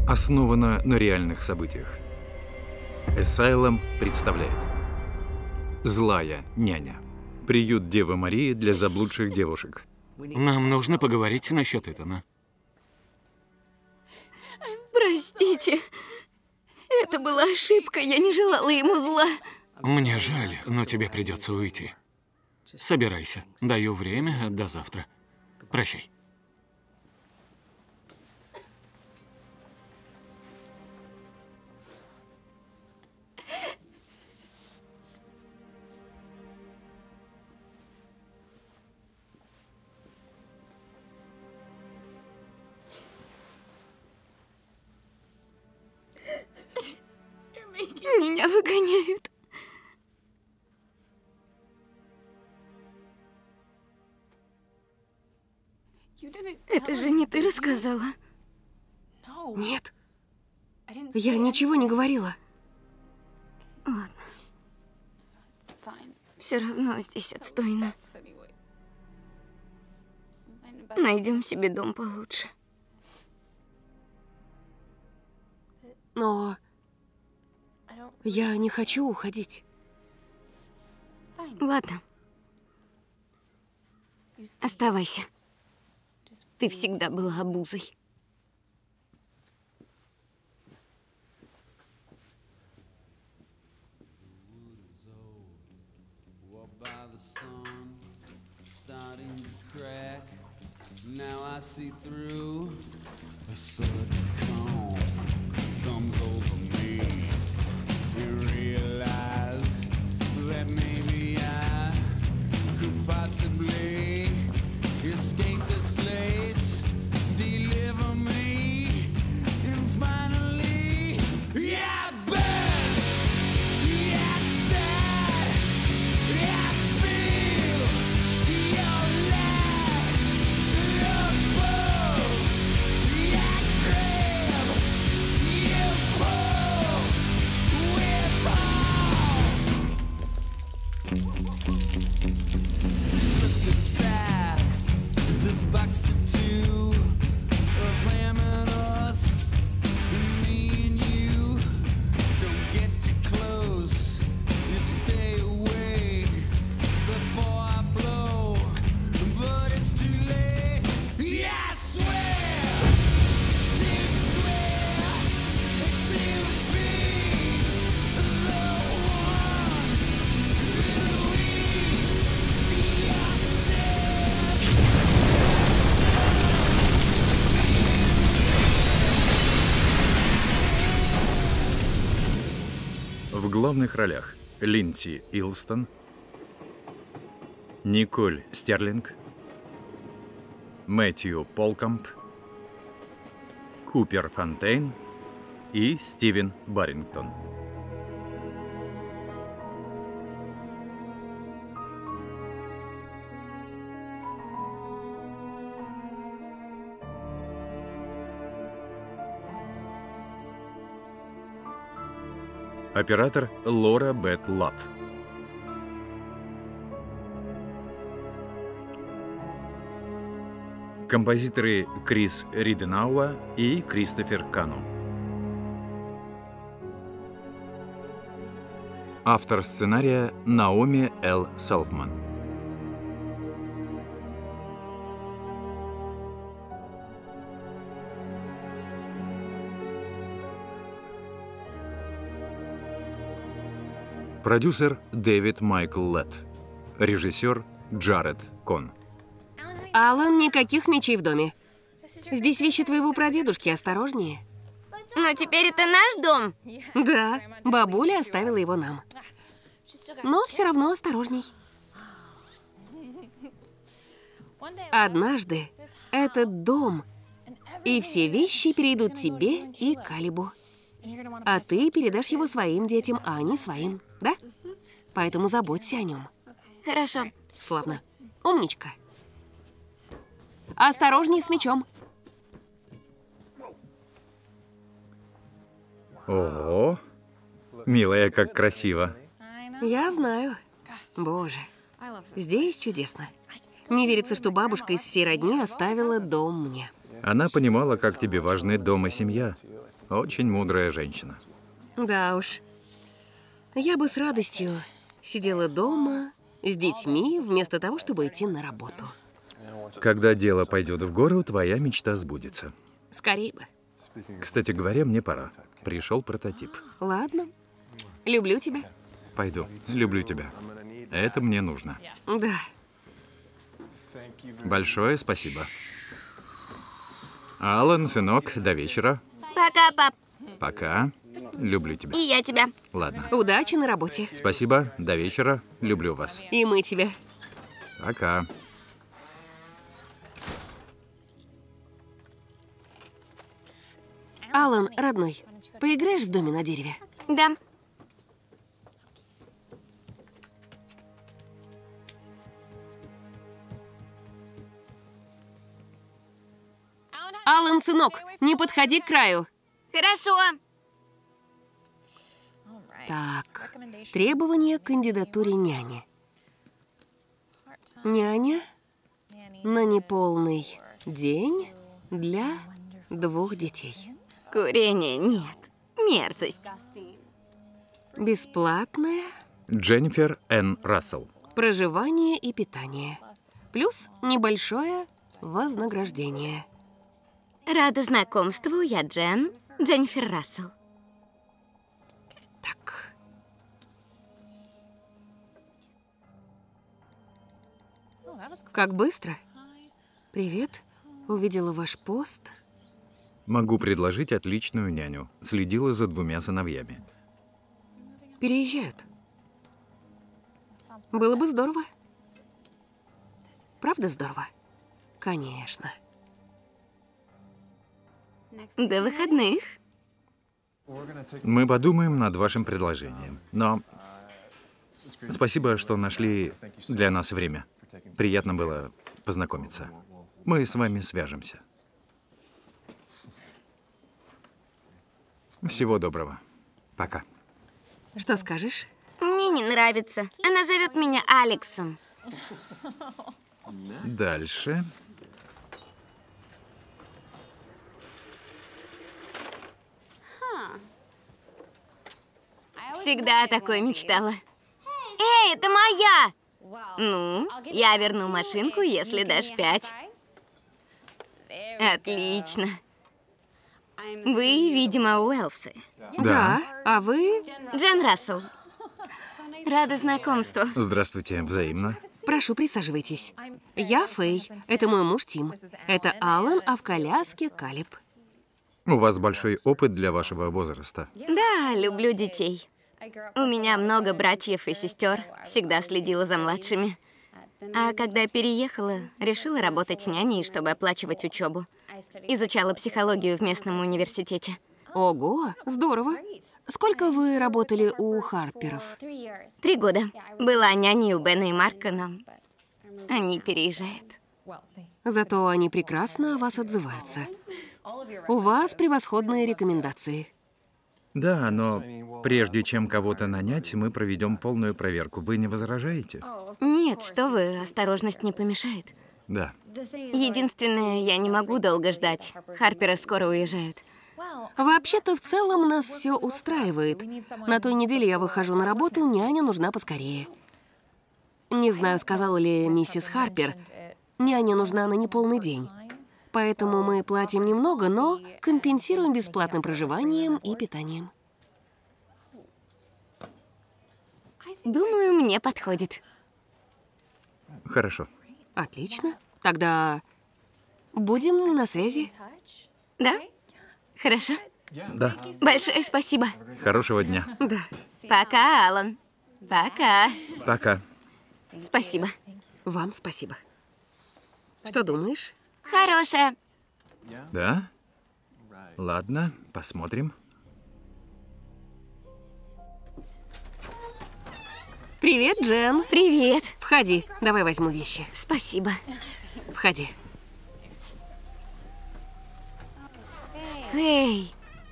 основана на реальных событиях. Asylum представляет «Злая няня». Приют Девы Марии для заблудших девушек. Нам нужно поговорить насчет Итана. Простите. Это была ошибка. Я не желала ему зла. Мне жаль, но тебе придется уйти. Собирайся. Даю время до завтра. Прощай. Меня выгоняют. Это же не ты рассказала? Нет. Я ничего не говорила. Ладно. Все равно здесь отстойно. Найдем себе дом получше. Но я не хочу уходить. Ладно. Оставайся. Ты всегда была обузой. В главных ролях Линдси Илстон, Николь Стерлинг, Мэтью Полкамп, Купер Фонтейн и Стивен Баррингтон. Оператор Лора Бет Лав. Композиторы Крис Риденауа и Кристофер Кану. Автор сценария Наоми Л. Селфман. Продюсер Дэвид Майкл Летт. Режиссер Джаред Кон. Алан, никаких мечей в доме. Здесь вещи твоего прадедушки, осторожнее. Но теперь это наш дом. Да, бабуля оставила его нам. Но все равно осторожней. Однажды этот дом и все вещи перейдут тебе и Калибу. А ты передашь его своим детям, а они своим, да? Поэтому заботься о нем. Хорошо. Славно. Умничка. Осторожней с мечом. Ого, милая, как красиво. Я знаю. Боже, здесь чудесно. Не верится, что бабушка из всей родни оставила дом мне. Она понимала, как тебе важны дом и семья. Очень мудрая женщина. Да уж. Я бы с радостью сидела дома с детьми, вместо того, чтобы идти на работу. Когда дело пойдет в гору, твоя мечта сбудется. Скорее бы. Кстати говоря, мне пора. Пришел прототип. Ладно. Люблю тебя. Пойду. Люблю тебя. Это мне нужно. Да. Большое спасибо. Алан, сынок, до вечера. Пока, пап. Пока. Люблю тебя. И я тебя. Ладно. Удачи на работе. Спасибо. До вечера. Люблю вас. И мы тебя. Пока. Алан, родной, поиграешь в доме на дереве? Да. Алан, сынок, не подходи к краю. Хорошо. Так, требования к кандидатуре няни. Няня на неполный день для 2 детей. Курения нет. Мерзость. Бесплатное Дженнифер Н. Рассел. проживание и питание. Плюс небольшое вознаграждение. Рада знакомству, я Дженнифер Рассел. Так. Как быстро. Привет. Увидела ваш пост. Могу предложить отличную няню. Следила за 2 сыновьями. Переезжают. Было бы здорово. Правда здорово? Конечно. До выходных. Мы подумаем над вашим предложением. Но спасибо, что нашли для нас время. Приятно было познакомиться. Мы с вами свяжемся. Всего доброго. Пока. Что скажешь? Мне не нравится. Она зовет меня Алексом. Дальше. Всегда о такой мечтала. Эй, это моя! Ну, я верну машинку, если дашь 5. Отлично. Вы, видимо, Уэллсы. Да. А вы? Джен Рассел. Рада знакомству. Здравствуйте, взаимно. Прошу, присаживайтесь. Я Фэй. Это мой муж Тим. Это Алан, а в коляске Калеб. У вас большой опыт для вашего возраста. Да, люблю детей. У меня много братьев и сестер. Всегда следила за младшими. А когда переехала, решила работать няней, чтобы оплачивать учебу. Изучала психологию в местном университете. Ого, здорово. Сколько вы работали у Харперов? 3 года. Была няней у Бена и Марка, но они переезжают. Зато они прекрасно о вас отзываются. У вас превосходные рекомендации. Да, но прежде чем кого-то нанять, мы проведем полную проверку. Вы не возражаете? Нет, что вы, осторожность не помешает. Да. Единственное, я не могу долго ждать. Харперы скоро уезжают. Вообще-то, в целом, нас все устраивает. На той неделе я выхожу на работу, няня нужна поскорее. Не знаю, сказала ли миссис Харпер, няня нужна на неполный день. Поэтому мы платим немного, но компенсируем бесплатным проживанием и питанием. Думаю, мне подходит. Хорошо. Отлично. Тогда будем на связи. Да? Хорошо. Да. Большое спасибо. Хорошего дня. Да. Пока, Алан. Пока. Пока. Спасибо. Вам спасибо. Что думаешь? Хорошая. Да? Ладно, посмотрим. Привет, Джен. Привет. Входи. Давай возьму вещи. Спасибо. Входи. Эй,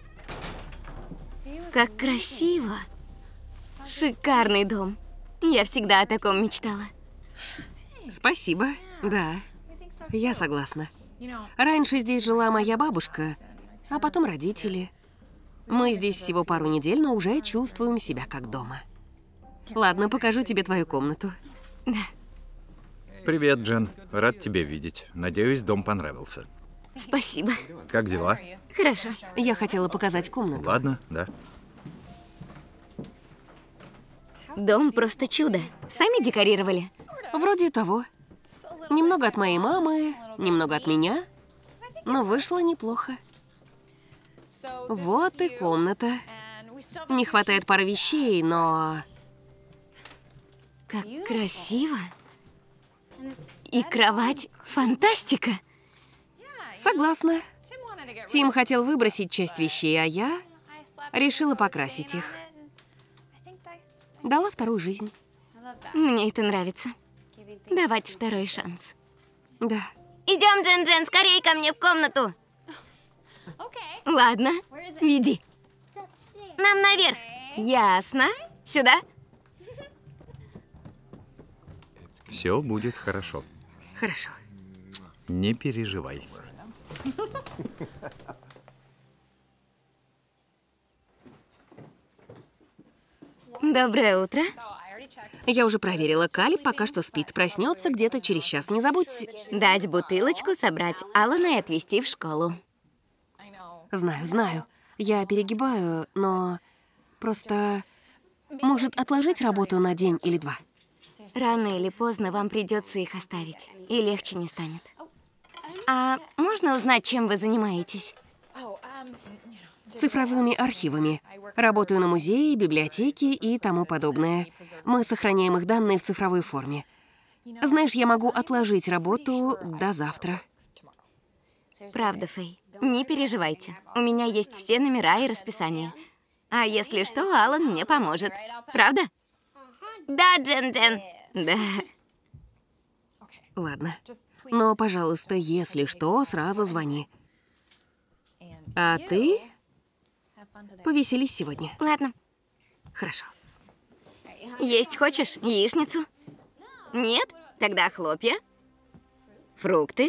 как красиво. Шикарный дом. Я всегда о таком мечтала. Спасибо. Да, я согласна. Раньше здесь жила моя бабушка, а потом родители. Мы здесь всего пару недель, но уже чувствуем себя как дома. Ладно, покажу тебе твою комнату. Привет, Джен. Рад тебя видеть. Надеюсь, дом понравился. Спасибо. Как дела? Хорошо. Я хотела показать комнату. Ладно, да. Дом просто чудо. Сами декорировали? Вроде того. Немного от моей мамы, немного от меня, но вышло неплохо. Вот и комната. Не хватает пары вещей, но... Как красиво. И кровать фантастика. Согласна. Тим хотел выбросить часть вещей, а я решила покрасить их. Дала вторую жизнь. Мне это нравится. Давать второй шанс. Да. Идем, Джен-Джен, скорее ко мне в комнату. Ладно, веди. Нам наверх. Ясно. Сюда. Все будет хорошо. Хорошо. Не переживай. Доброе утро. Я уже проверила, Каль пока что спит. Проснется где-то через час. Не забудь. Дать бутылочку, собрать Алана и отвезти в школу. Знаю. Я перегибаю, но просто... Может, отложить работу на день или два? Рано или поздно вам придется их оставить, и легче не станет. А можно узнать, чем вы занимаетесь? Цифровыми архивами. Работаю на музее, библиотеке и тому подобное. Мы сохраняем их данные в цифровой форме. Знаешь, я могу отложить работу до завтра. Правда, Фэй. Не переживайте. У меня есть все номера и расписание. А если что, Алан мне поможет. Правда? Да, Джен-Джен. Да. Ладно. Но, пожалуйста, если что, сразу звони. А ты повеселись сегодня. Ладно. Хорошо. Есть хочешь яичницу? Нет? Тогда хлопья. Фрукты.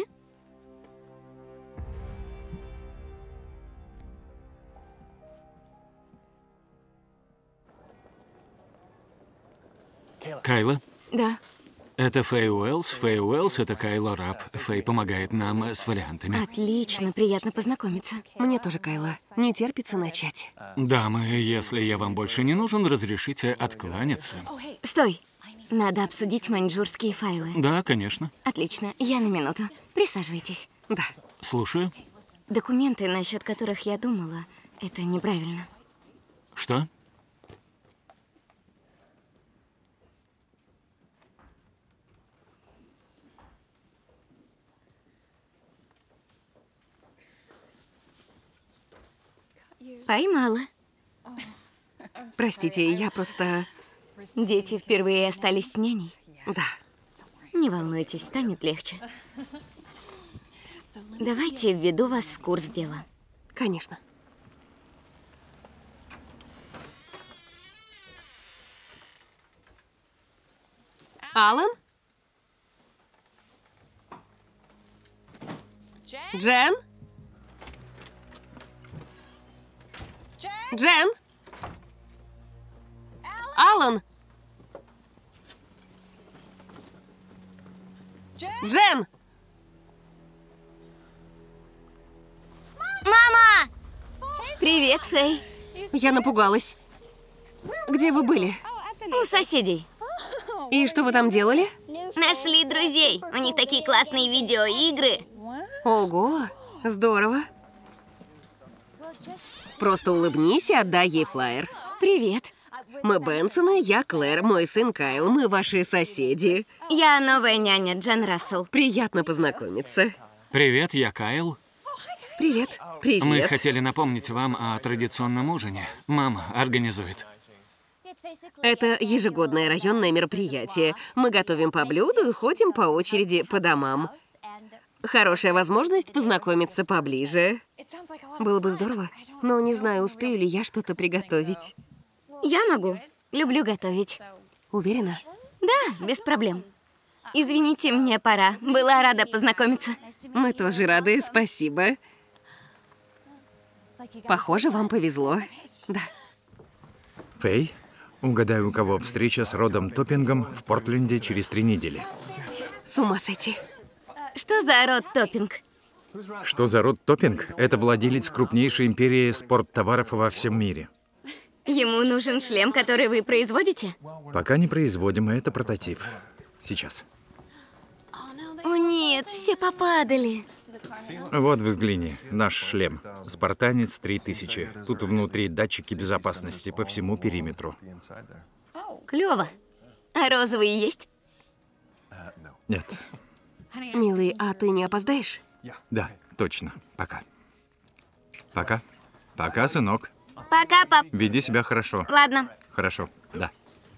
Кайла, Да. это Фэй Уэллс. Фэй Уэллс — это Кайла Раб. Фэй помогает нам с вариантами. Отлично, приятно познакомиться. Мне тоже, Кайла. Не терпится начать. Дамы, если я вам больше не нужен, разрешите откланяться. Стой. Надо обсудить маньчжурские файлы. Да, конечно. Отлично, я на минуту. Присаживайтесь. Да. Слушаю. Документы, насчет которых я думала, это неправильно. Что? Поймала. Простите, я просто... Дети впервые остались с няней. Да. Не волнуйтесь, станет легче. Давайте введу вас в курс дела. Конечно. Алан? Джен? Джен? Алан? Джен? Мама! Привет, Фэй. Я напугалась. Где вы были? У соседей. И что вы там делали? Нашли друзей. У них такие классные видеоигры. Ого, здорово. Просто улыбнись и отдай ей флаер. Привет. Мы Бенсоны, я Клэр, мой сын Кайл, мы ваши соседи. Я новая няня, Джен Рассел. Приятно познакомиться. Привет, я Кайл. Привет. Привет. Мы хотели напомнить вам о традиционном ужине. Мама организует. Это ежегодное районное мероприятие. Мы готовим по блюду и ходим по очереди по домам. Хорошая возможность познакомиться поближе. Было бы здорово, но не знаю, успею ли я что-то приготовить. Я могу. Люблю готовить. Уверена? Да, без проблем. Извините, мне пора. Была рада познакомиться. Мы тоже рады, спасибо. Похоже, вам повезло. Да. Фэй, угадай, у кого встреча с Родом Топпингом в Портленде через 3 недели. С ума сойти. Что за Род Топпинг? Что за Род Топпинг? Это владелец крупнейшей империи спорттоваров во всем мире. Ему нужен шлем, который вы производите? Пока не производим, это прототип. Сейчас. О нет, все попадали. Вот взгляни, наш шлем. Спартанец 3000. Тут внутри датчики безопасности по всему периметру. Клево. А розовые есть? Нет. Милый, а ты не опоздаешь? Да, точно. Пока. Пока. Пока, сынок. Пока, пап. Веди себя хорошо. Ладно. Хорошо, да.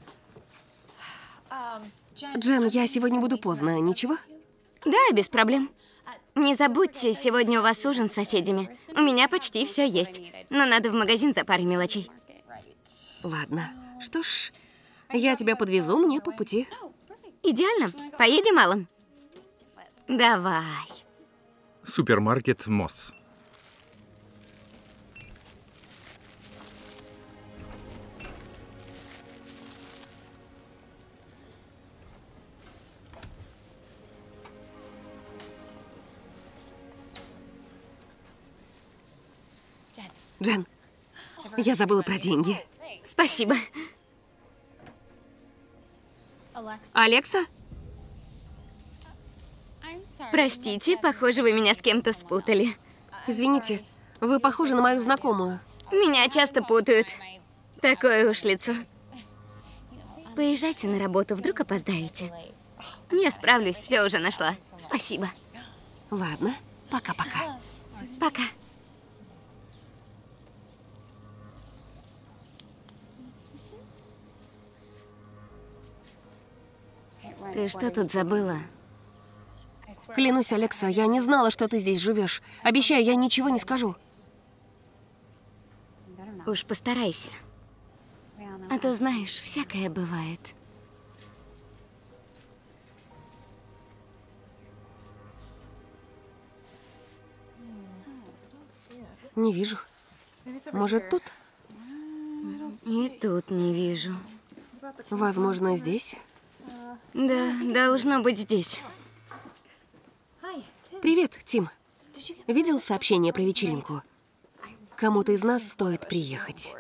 Джен, я сегодня буду поздно, ничего? Да, без проблем. Не забудьте, сегодня у вас ужин с соседями. У меня почти все есть. Но надо в магазин за парой мелочей. Ладно. Что ж, я тебя подвезу, мне по пути. Идеально. Поедем, Алан? Давай. Супермаркет Мосс. Джен, я забыла про деньги. Спасибо. Алекса? Простите, похоже, вы меня с кем-то спутали. Извините, вы похожи на мою знакомую. Меня часто путают. Такое уж лицо. Поезжайте на работу, вдруг опоздаете. Я справлюсь, все уже нашла. Спасибо. Ладно, пока-пока. Пока. Ты что тут забыла? Клянусь, Алекса, я не знала, что ты здесь живешь. Обещаю, я ничего не скажу. Уж постарайся. А то, знаешь, всякое бывает. Не вижу. Может, тут? И тут не вижу. Возможно, здесь. Да, должно быть здесь. Привет, Тим. Видел сообщение про вечеринку? Кому-то из нас стоит приехать.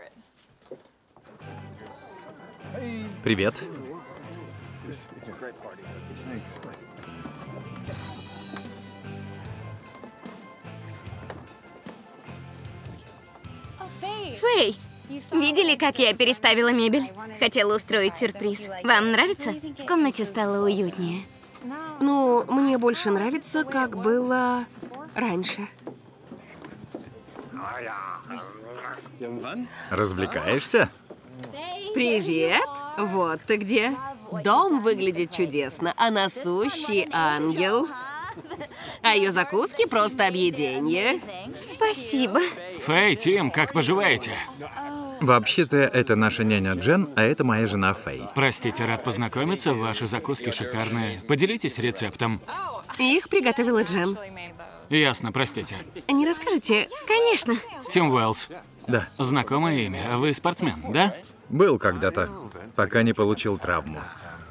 Привет. Фэй, видели, как я переставила мебель? Хотела устроить сюрприз. Вам нравится? В комнате стало уютнее. Ну, мне больше нравится, как было раньше. Развлекаешься? Привет! Вот ты где. Дом выглядит чудесно, она сущий ангел. А ее закуски просто объедение. Спасибо. Фэй, Тим, как поживаете? Вообще-то, это наша няня Джен, а это моя жена Фэй. Простите, рад познакомиться, ваши закуски шикарные. Поделитесь рецептом. Их приготовила Джен. Ясно, простите. Не расскажете? Конечно. Тим Уэллс. Да, Знакомое имя. А вы спортсмен, да? был когда-то, пока не получил травму.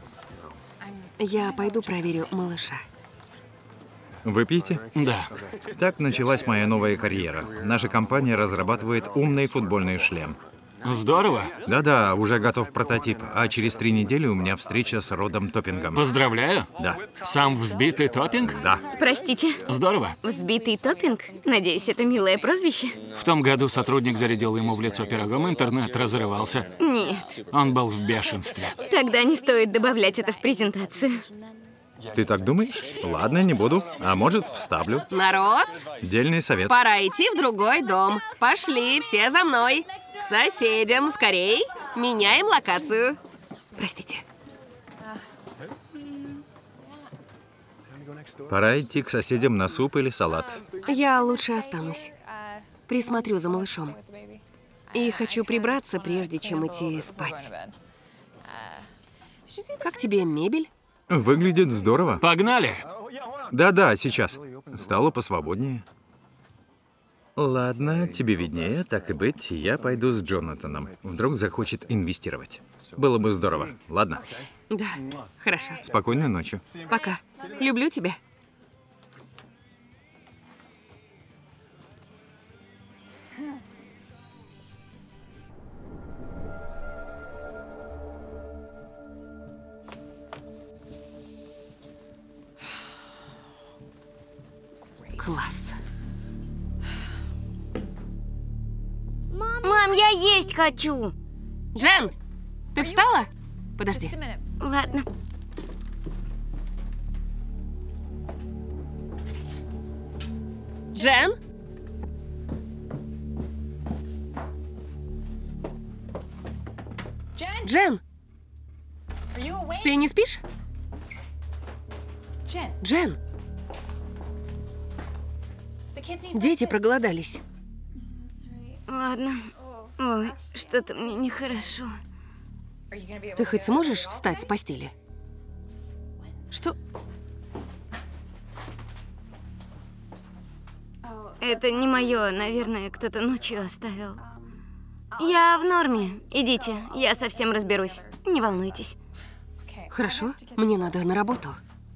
Я пойду проверю малыша. Выпьете? Да. Так началась моя новая карьера. Наша компания разрабатывает умный футбольный шлем. Здорово. Да-да, уже готов прототип, а через 3 недели у меня встреча с Родом Топпингом. Поздравляю. Да, Сам взбитый топпинг? да. Простите. Здорово. Взбитый топпинг? Надеюсь, это милое прозвище? В том году сотрудник зарядил ему в лицо пирогом, интернет разрывался. Нет. Он был в бешенстве. Тогда не стоит добавлять это в презентацию. Ты так думаешь? Ладно, не буду. А может, вставлю. Народ, Дельный совет. пора идти в другой дом. Пошли, все за мной. К соседям, скорей. Меняем локацию. Простите. Пора идти к соседям на суп или салат. Я лучше останусь. Присмотрю за малышом. И хочу прибраться, прежде чем идти спать. Как тебе мебель? Выглядит здорово. Погнали. Да-да, сейчас. Стало посвободнее. Ладно, тебе виднее, так и быть, я пойду с Джонатаном. Вдруг захочет инвестировать. Было бы здорово, ладно? Да, хорошо. Спокойной ночи. Пока. Люблю тебя. Класс. Мам, я есть хочу. Джен, ты встала? Подожди. Ладно. Джен? Джен, ты не спишь? Джен, дети проголодались. Ладно. Ой, что-то мне нехорошо. Ты хоть сможешь встать с постели? Что? Это не мое, наверное, кто-то ночью оставил. Я в норме. Идите, я совсем разберусь. Не волнуйтесь. Хорошо, мне надо на работу.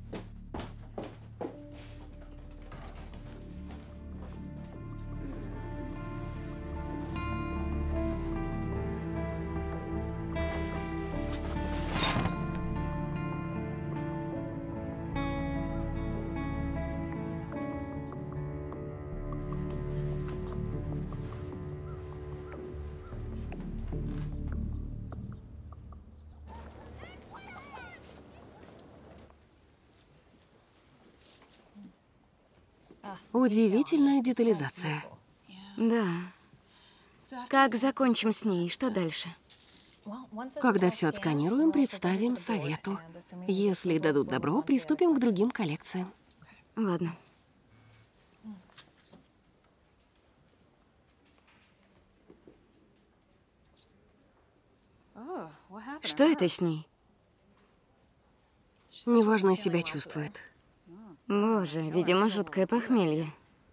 Удивительная детализация. Да. Как закончим с ней? Что дальше? Когда все отсканируем, представим совету. Если дадут добро, приступим к другим коллекциям. Ладно. Что это с ней? Неважно себя чувствует. Боже, видимо, жуткое похмелье.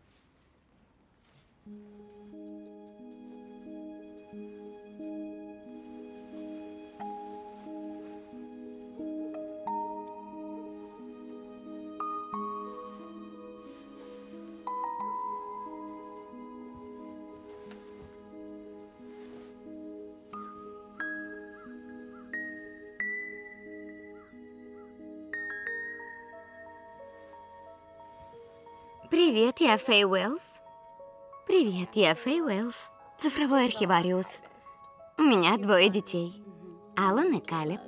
Привет, я Фэй Уэллс. Привет, я Фэй Уэллс, цифровой архивариус. У меня 2 детей. Алан и Калеб.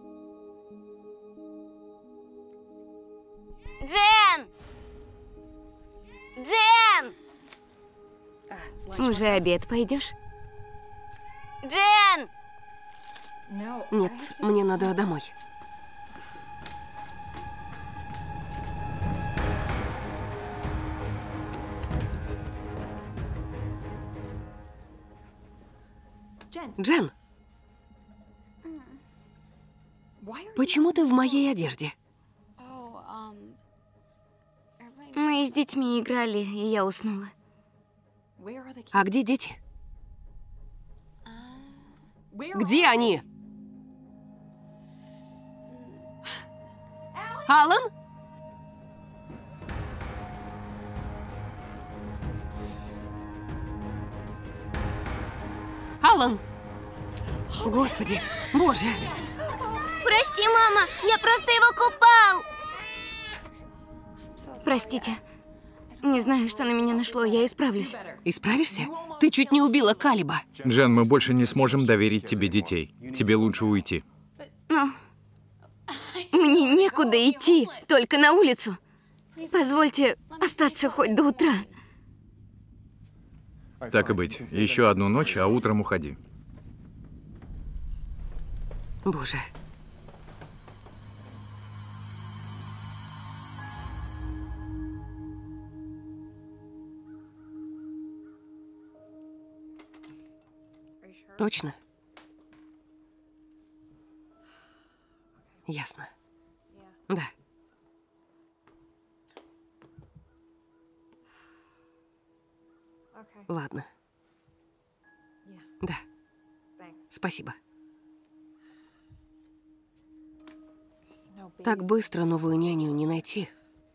Джен! Джен! Уже обед, пойдешь? Джен! Нет, мне надо домой. Джен, почему ты в моей одежде? Мы с детьми играли, и я уснула. А где дети? Где они? Алан? Алан! Господи, боже! Прости, мама, я просто его купал. Простите. Не знаю, что на меня нашло, я исправлюсь. Исправишься? Ты чуть не убила Калеба. Джен, мы больше не сможем доверить тебе детей. Тебе лучше уйти. Но мне некуда идти, только на улицу. Позвольте остаться хоть до утра. Так и быть. Еще одну ночь, а утром уходи. Боже. Точно? Ясно. Да. Ладно. Да. Спасибо. Так быстро новую няню не найти.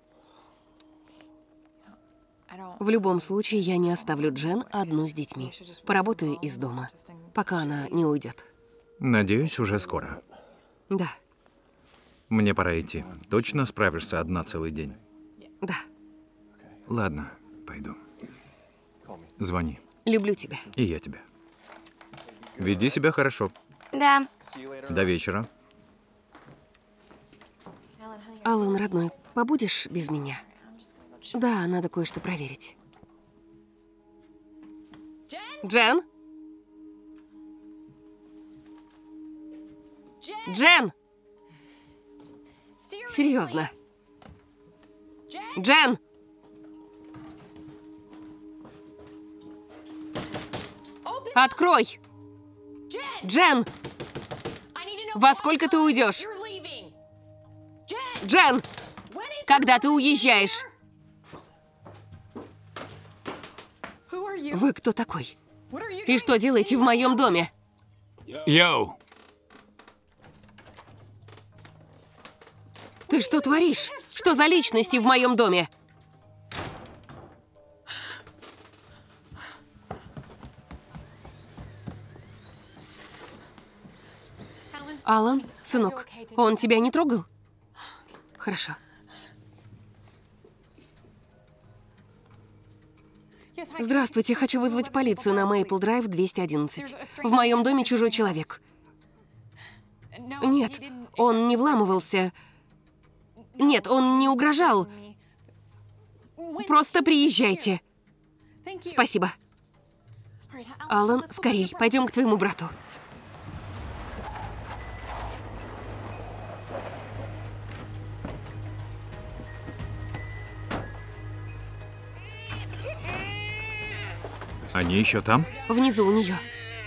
В любом случае, я не оставлю Джен одну с детьми. Поработаю из дома, пока она не уйдет. Надеюсь, уже скоро. Да. Мне пора идти. Точно справишься одна целый день? Да. Ладно, пойду. Звони. Люблю тебя. И я тебя. Веди себя хорошо. Да. До вечера. Алан, родной, побудешь без меня? Да, надо кое-что проверить. Джен? Джен! Серьезно. Джен! Открой! Джен! Во сколько ты уйдешь? Джен! Когда ты уезжаешь? Вы кто такой? И что делаете в моем доме? Йоу! Ты что творишь? Что за личности в моем доме? Алан, сынок, он тебя не трогал? Хорошо. Здравствуйте, хочу вызвать полицию на Мейпл Драйв 211. В моем доме чужой человек. Нет, он не вламывался. Нет, он не угрожал. Просто приезжайте. Спасибо. Алан, скорей, пойдем к твоему брату. Они еще там? Внизу у нее.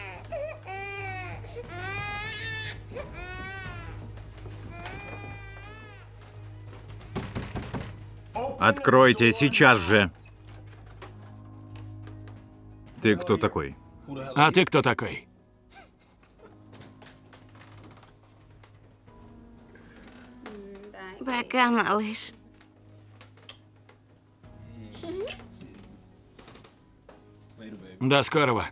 Откройте сейчас же. Ты кто такой? А ты кто такой? Пока, малыш. До скорого.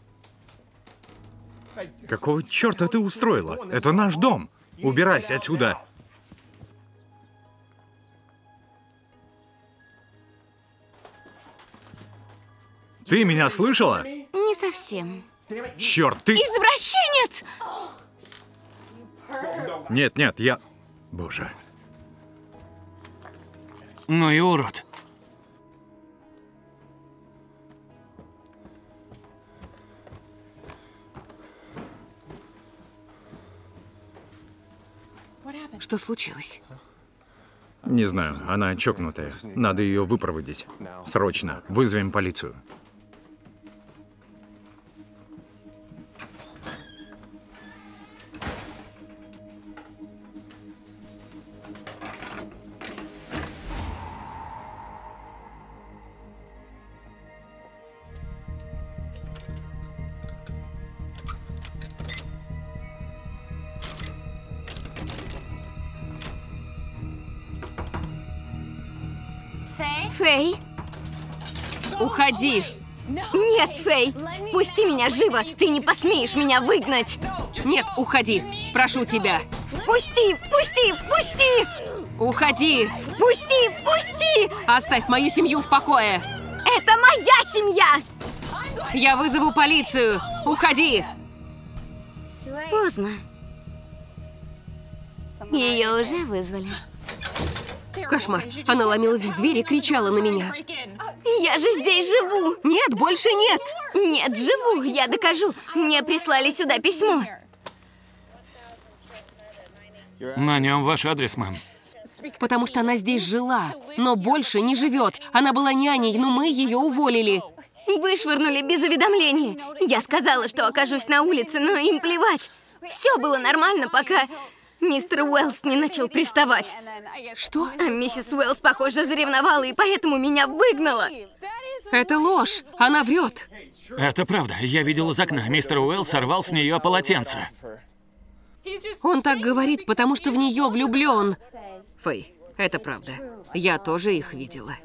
Какого черта ты устроила? Это наш дом. Убирайся отсюда. Ты меня слышала? Не совсем. Черт, ты... Извращенец! Нет, нет, я... Боже. Ну и урод. Что случилось? Не знаю, она чокнутая. Надо ее выпроводить. Срочно. Вызовем полицию. Фэй? Уходи! Нет, Фэй! Впусти меня живо! Ты не посмеешь меня выгнать! Нет, уходи! Прошу тебя! Впусти! Впусти! Впусти! Уходи! Впусти! Впусти! Оставь мою семью в покое! Это моя семья! Я вызову полицию! Уходи! Поздно. Ее уже вызвали. Кошмар. Она ломилась в дверь и кричала на меня. Я же здесь живу! Нет, больше нет! Нет, живу! Я докажу! Мне прислали сюда письмо. На нем ваш адрес, мэм. Потому что она здесь жила, но больше не живет. Она была няней, но мы ее уволили. Вышвырнули без уведомления. Я сказала, что окажусь на улице, но им плевать. Все было нормально, пока мистер Уэллс не начал приставать. Что? А миссис Уэллс, похоже, заревновала и поэтому меня выгнала. Это ложь. Она врет. Это правда. Я видел из окна. Мистер Уэлл сорвал с нее полотенце. Он так говорит, потому что в нее влюблен. Фэй, это правда. Я тоже их видела.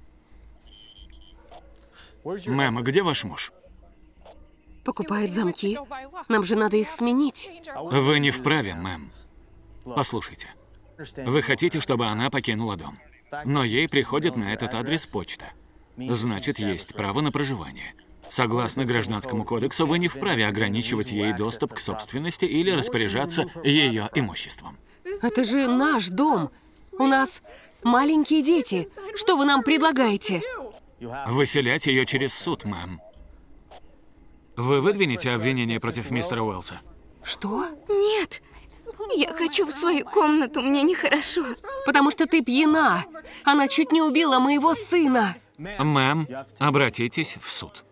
Мэм, а где ваш муж? Покупает замки. Нам же надо их сменить. Вы не вправе, мэм. Послушайте. Вы хотите, чтобы она покинула дом. Но ей приходит на этот адрес почта. Значит, есть право на проживание. Согласно Гражданскому кодексу, вы не вправе ограничивать ей доступ к собственности или распоряжаться ее имуществом. Это же наш дом. У нас маленькие дети. Что вы нам предлагаете? Выселять ее через суд, мэм. Вы выдвинете обвинение против мистера Уэллса? Что? Нет, я хочу в свою комнату, мне нехорошо. Потому что ты пьяна. Она чуть не убила моего сына. Мэм, обратитесь в суд.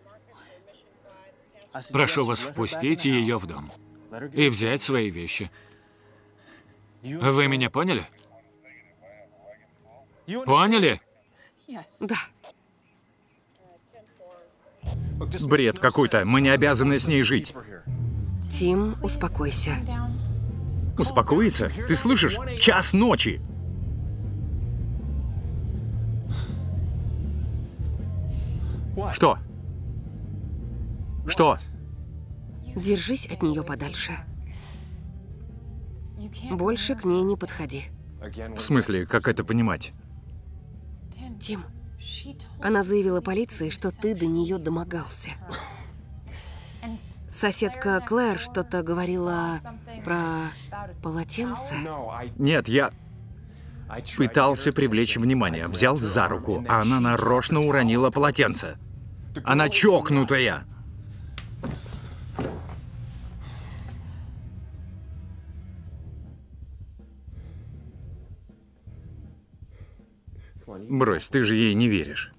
Прошу вас впустить ее в дом и взять свои вещи. Вы меня поняли? Поняли? Да. Бред какой-то. Мы не обязаны с ней жить. Тим, успокойся. Успокоиться? Ты слышишь? 1:00 ночи. Что? Что? Держись от нее подальше. Больше к ней не подходи. В смысле, как это понимать? Тим, она заявила полиции, что ты до нее домогался. Соседка Клэр что-то говорила про полотенце. Нет, я пытался привлечь внимание. Взял за руку, а она нарочно уронила полотенце. Она чокнутая. Брось, ты же ей не веришь.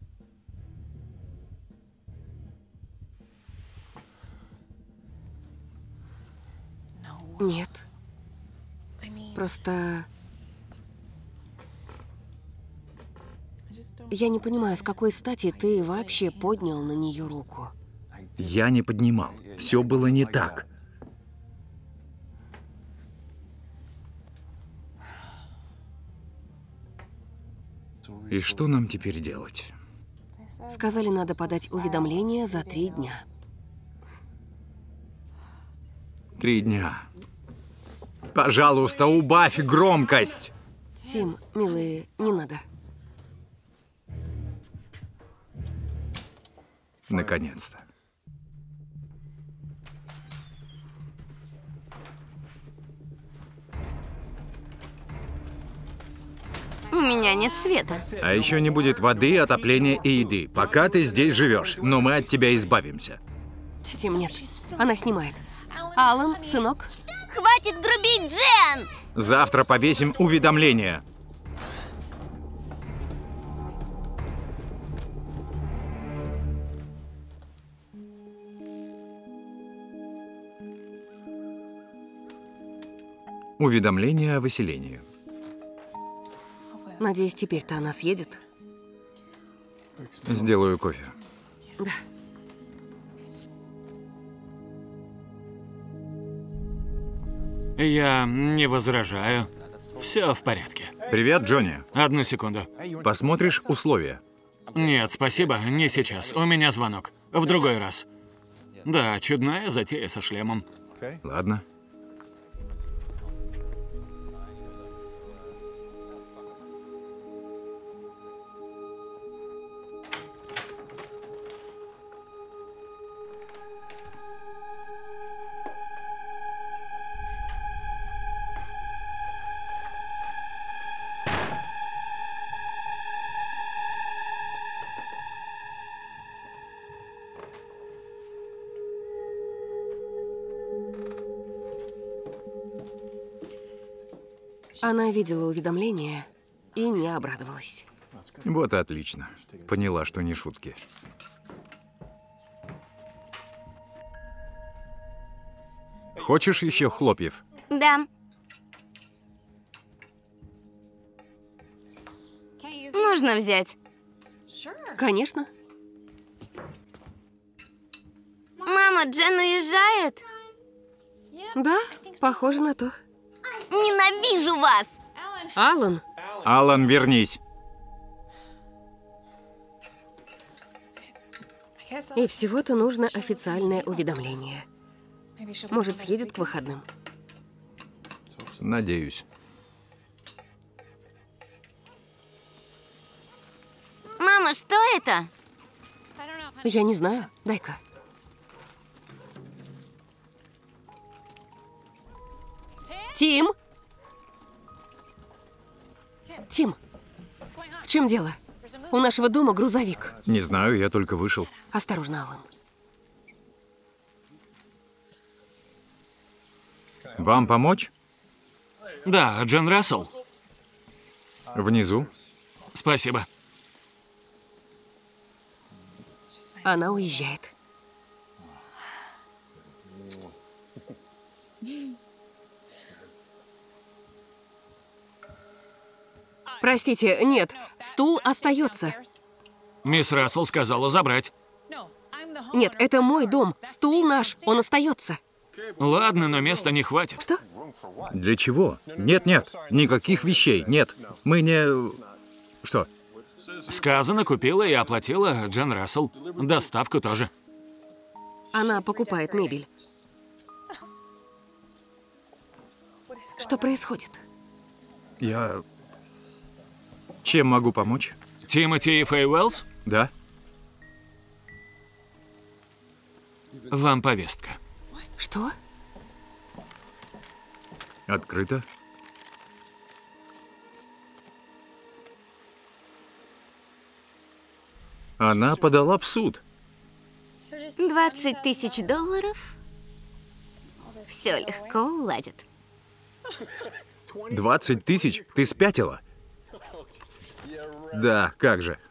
Нет. Просто... Я не понимаю, с какой стати ты вообще поднял на нее руку. Я не поднимал. Все было не так. И что нам теперь делать? Сказали, надо подать уведомление за 3 дня. 3 дня. Пожалуйста, убавь громкость. Тим, милый, не надо. Наконец-то. У меня нет света. А еще не будет воды, отопления и еды, пока ты здесь живешь. Но мы от тебя избавимся. Тим, нет. Она снимает. Алан, сынок. Хватит грубить, Джен! Завтра повесим уведомление. Уведомление о выселении. Надеюсь, теперь-то она съедет. Сделаю кофе. Да. Я не возражаю. Все в порядке. Привет, Джонни. Одну секунду. Посмотришь условия? Нет, спасибо, не сейчас. У меня звонок. В другой раз. Да, чудная затея со шлемом. Ладно. Она видела уведомление и не обрадовалась. Вот и отлично. Поняла, что не шутки. Хочешь еще хлопьев? Да. Можно взять? Конечно. Мама, Джен уезжает? Да, похоже на то. Ненавижу вас! Алан, Алан, вернись. и всего-то нужно официальное уведомление. Может, съедет к выходным? Надеюсь. Мама, что это? Я не знаю. Дай-ка. Тим? Тим, в чем дело? У нашего дома грузовик. Не знаю, я только вышел. Осторожно, Алан. Вам помочь? Да, Джен Рассел. Внизу. Спасибо. Она уезжает. Простите, нет, стул остается. Мисс Рассел сказала забрать. Нет, это мой дом. Стул наш, он остается. Ладно, но места не хватит. Что? Для чего? Нет, нет, никаких вещей, нет. Мы не... Что? Сказано, купила и оплатила Джен Рассел. Доставку тоже. Она покупает мебель. Что происходит? Я... Чем могу помочь? Тимоти и Фэй Уэллс, Да? вам повестка. Что? Открыто. Она подала в суд. 20 тысяч долларов? Все легко уладит. 20 тысяч? Ты спятила? Да, как же.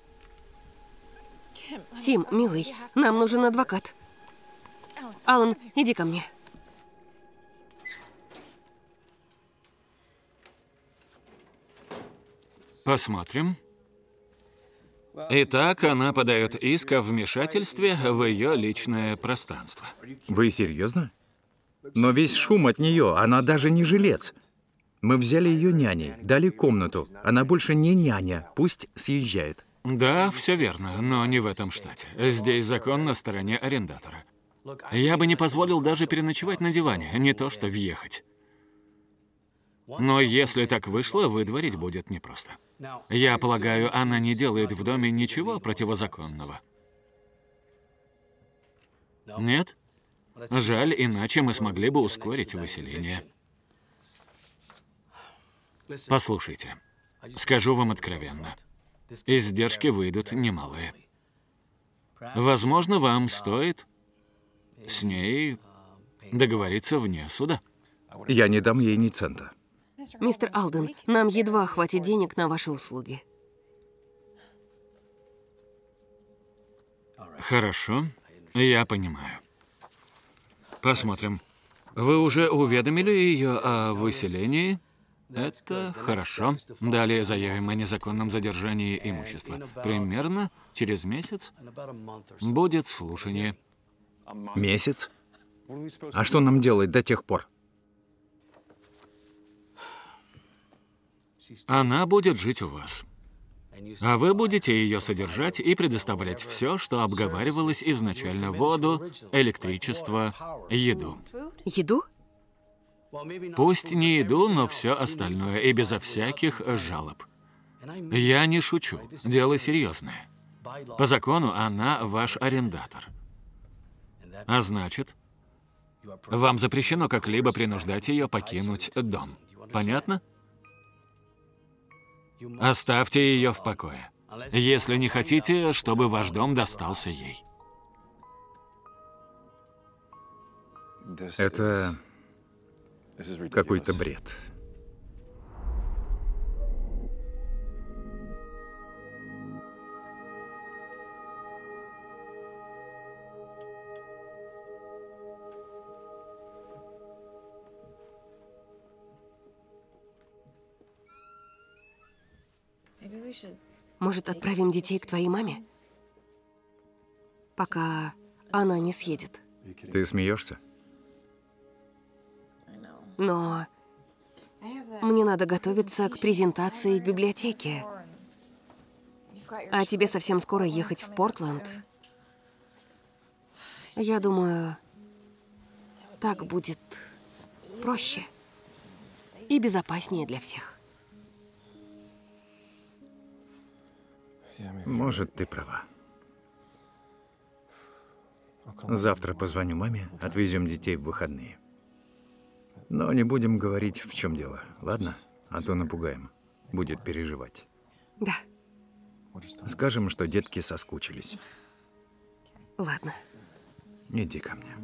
Тим, милый, нам нужен адвокат. Алан, иди ко мне. Посмотрим. Итак, она подает иск о вмешательстве в ее личное пространство. Вы серьезно? Но весь шум от нее, она даже не жилец. Мы взяли ее няней, дали комнату. Она больше не няня, пусть съезжает. Да, все верно, но не в этом штате. Здесь закон на стороне арендатора. Я бы не позволил даже переночевать на диване, не то что въехать. Но если так вышло, выдворить будет непросто. Я полагаю, она не делает в доме ничего противозаконного. Нет? Жаль, иначе мы смогли бы ускорить выселение. Послушайте, скажу вам откровенно. Издержки выйдут немалые. Возможно, вам стоит с ней договориться вне суда. Я не дам ей ни цента. Мистер Алден, нам едва хватит денег на ваши услуги. Хорошо, я понимаю. Посмотрим. Вы уже уведомили ее о выселении? Это хорошо. Далее заявим о незаконном задержании имущества. Примерно через месяц будет слушание. Месяц? А что нам делать до тех пор? Она будет жить у вас. А вы будете ее содержать и предоставлять все, что обговаривалось изначально: воду, электричество, еду. Еду? Пусть не еду, но все остальное, и безо всяких жалоб. Я не шучу, дело серьезное. По закону она ваш арендатор. А значит, вам запрещено как-либо принуждать ее покинуть дом. Понятно? Оставьте ее в покое, если не хотите, чтобы ваш дом достался ей. Это какой-то бред. Может, отправим детей к твоей маме? Пока она не съедет. Ты смеешься? Но мне надо готовиться к презентации в библиотеке. А тебе совсем скоро ехать в Портленд. Я думаю, так будет проще и безопаснее для всех. Может, ты права. Завтра позвоню маме, отвезем детей в выходные. Но не будем говорить, в чем дело, ладно? А то напугаем. Будет переживать. Да, Скажем, что детки соскучились. ладно. Иди ко мне.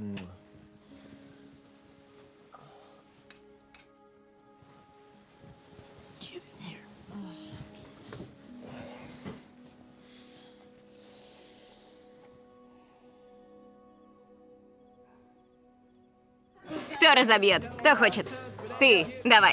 Кто разобьет? Кто хочет? Ты, давай.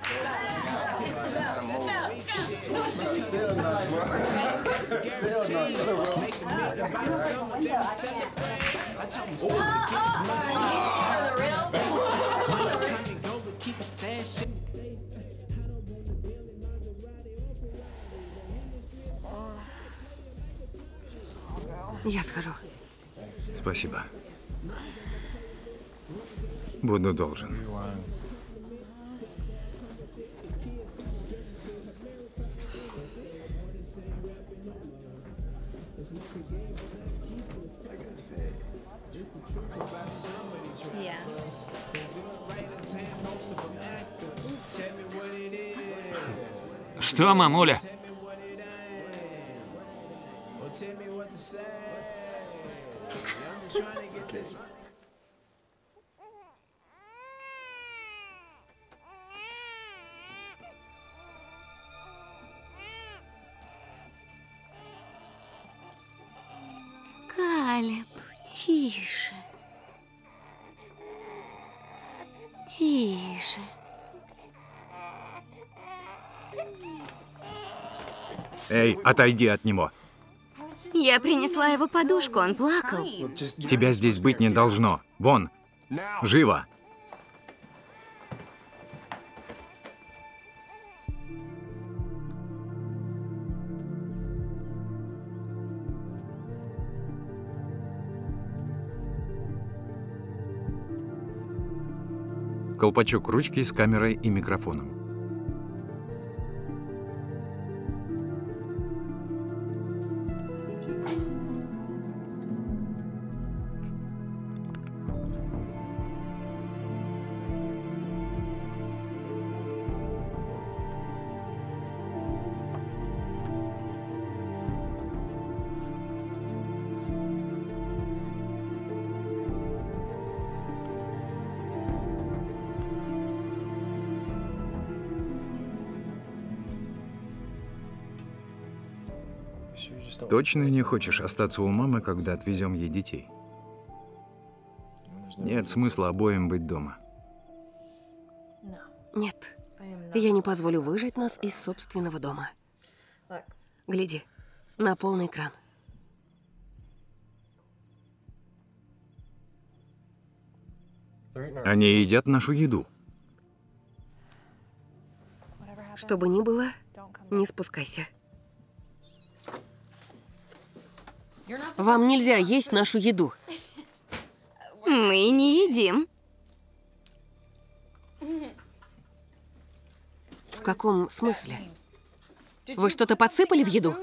Я схожу. Спасибо. Буду должен. Что, мамуля? Калеб, тише. Тише. Эй, отойди от него. Я принесла его подушку, он плакал. Тебя здесь быть не должно. Вон. Живо. Колпачок ручки с камерой и микрофоном. Точно не хочешь остаться у мамы, когда отвезем ей детей? Нет смысла обоим быть дома. Нет, я не позволю выжать нас из собственного дома. Гляди, на полный экран. Они едят нашу еду. Что бы ни было, не спускайся. Вам нельзя есть нашу еду. Мы не едим. В каком смысле? Вы что-то подсыпали в еду?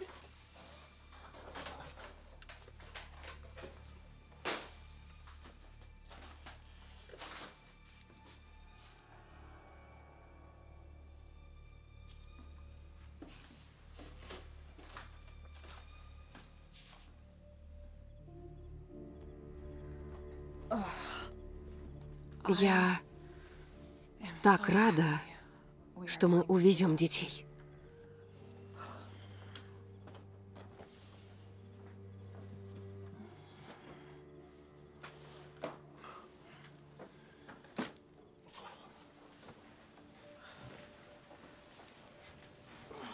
Я так рада, что мы увезем детей.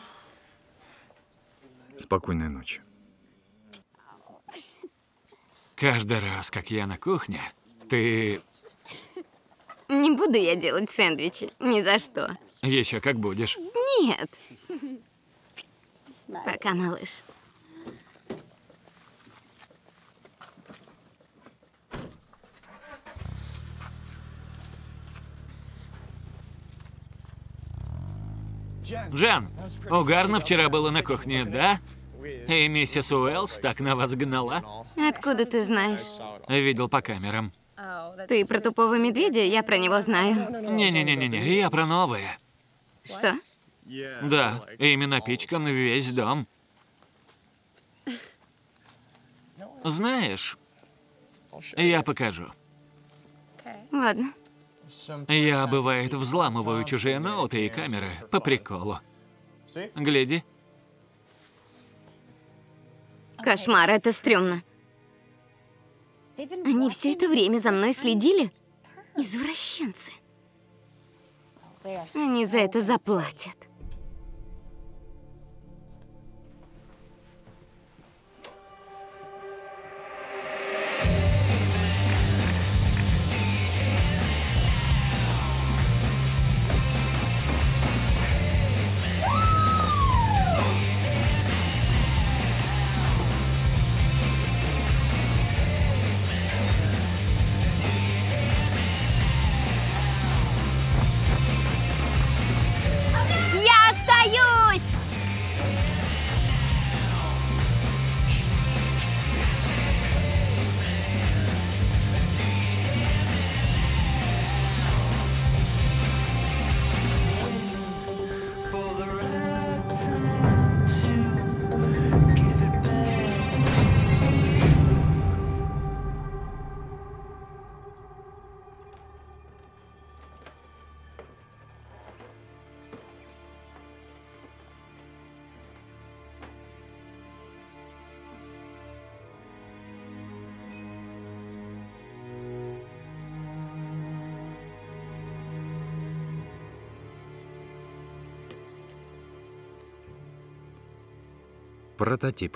Спокойной ночи. Каждый раз, как я на кухне, ты Не буду я делать сэндвичи. Ни за что. еще как будешь. Нет. Пока, малыш. Джен, угарно вчера было на кухне, да? И миссис Уэллс так на вас гнала? Откуда ты знаешь? Видел по камерам. Ты про тупого медведя? Я про него знаю. Не-не-не-не, я про новое. Что? Да, ими напичкан весь дом. Знаешь, я покажу. Ладно. Я, бывает, взламываю чужие ноуты и камеры по приколу. Гляди. Кошмар, это стрёмно. Они все это время за мной следили? Извращенцы. Они за это заплатят. Я остаюсь! Прототип.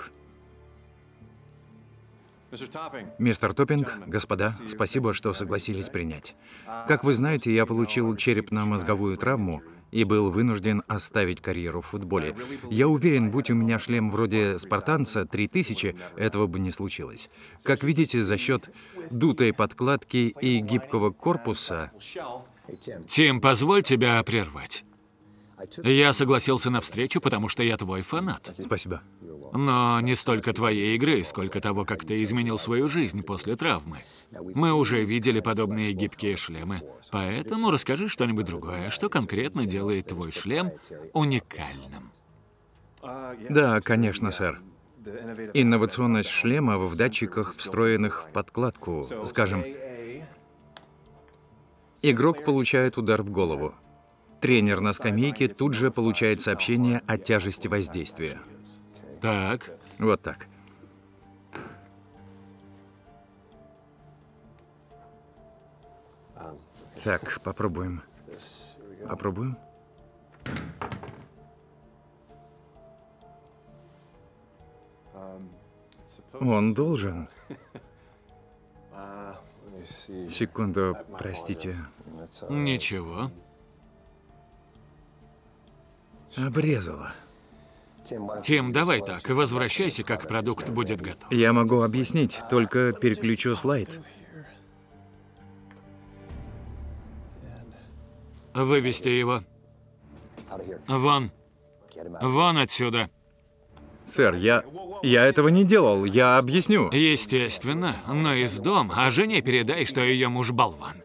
Мистер Топпинг, господа, спасибо, что согласились принять. Как вы знаете, я получил черепно-мозговую травму и был вынужден оставить карьеру в футболе. Я уверен, будь у меня шлем вроде «Спартанца» 3000, этого бы не случилось. Как видите, за счет дутой подкладки и гибкого корпуса... Тим, позволь тебя прервать. Я согласился на встречу, потому что я твой фанат. Спасибо. Но не столько твоей игры, сколько того, как ты изменил свою жизнь после травмы. Мы уже видели подобные гибкие шлемы. Поэтому расскажи что-нибудь другое. Что конкретно делает твой шлем уникальным? Да, конечно, сэр. Инновационность шлема в датчиках, встроенных в подкладку. Скажем, игрок получает удар в голову. Тренер на скамейке тут же получает сообщение о тяжести воздействия. Так. Вот так. Так, попробуем. Попробуем. Он должен. Секунду, простите. Ничего. Обрезала. Тим, давай так, возвращайся, как продукт будет готов. Я могу объяснить, только переключу слайд. Вывести его. Вон. Вон отсюда. Сэр, я этого не делал, я объясню. Естественно, но из дома, а жене передай, что ее муж болван.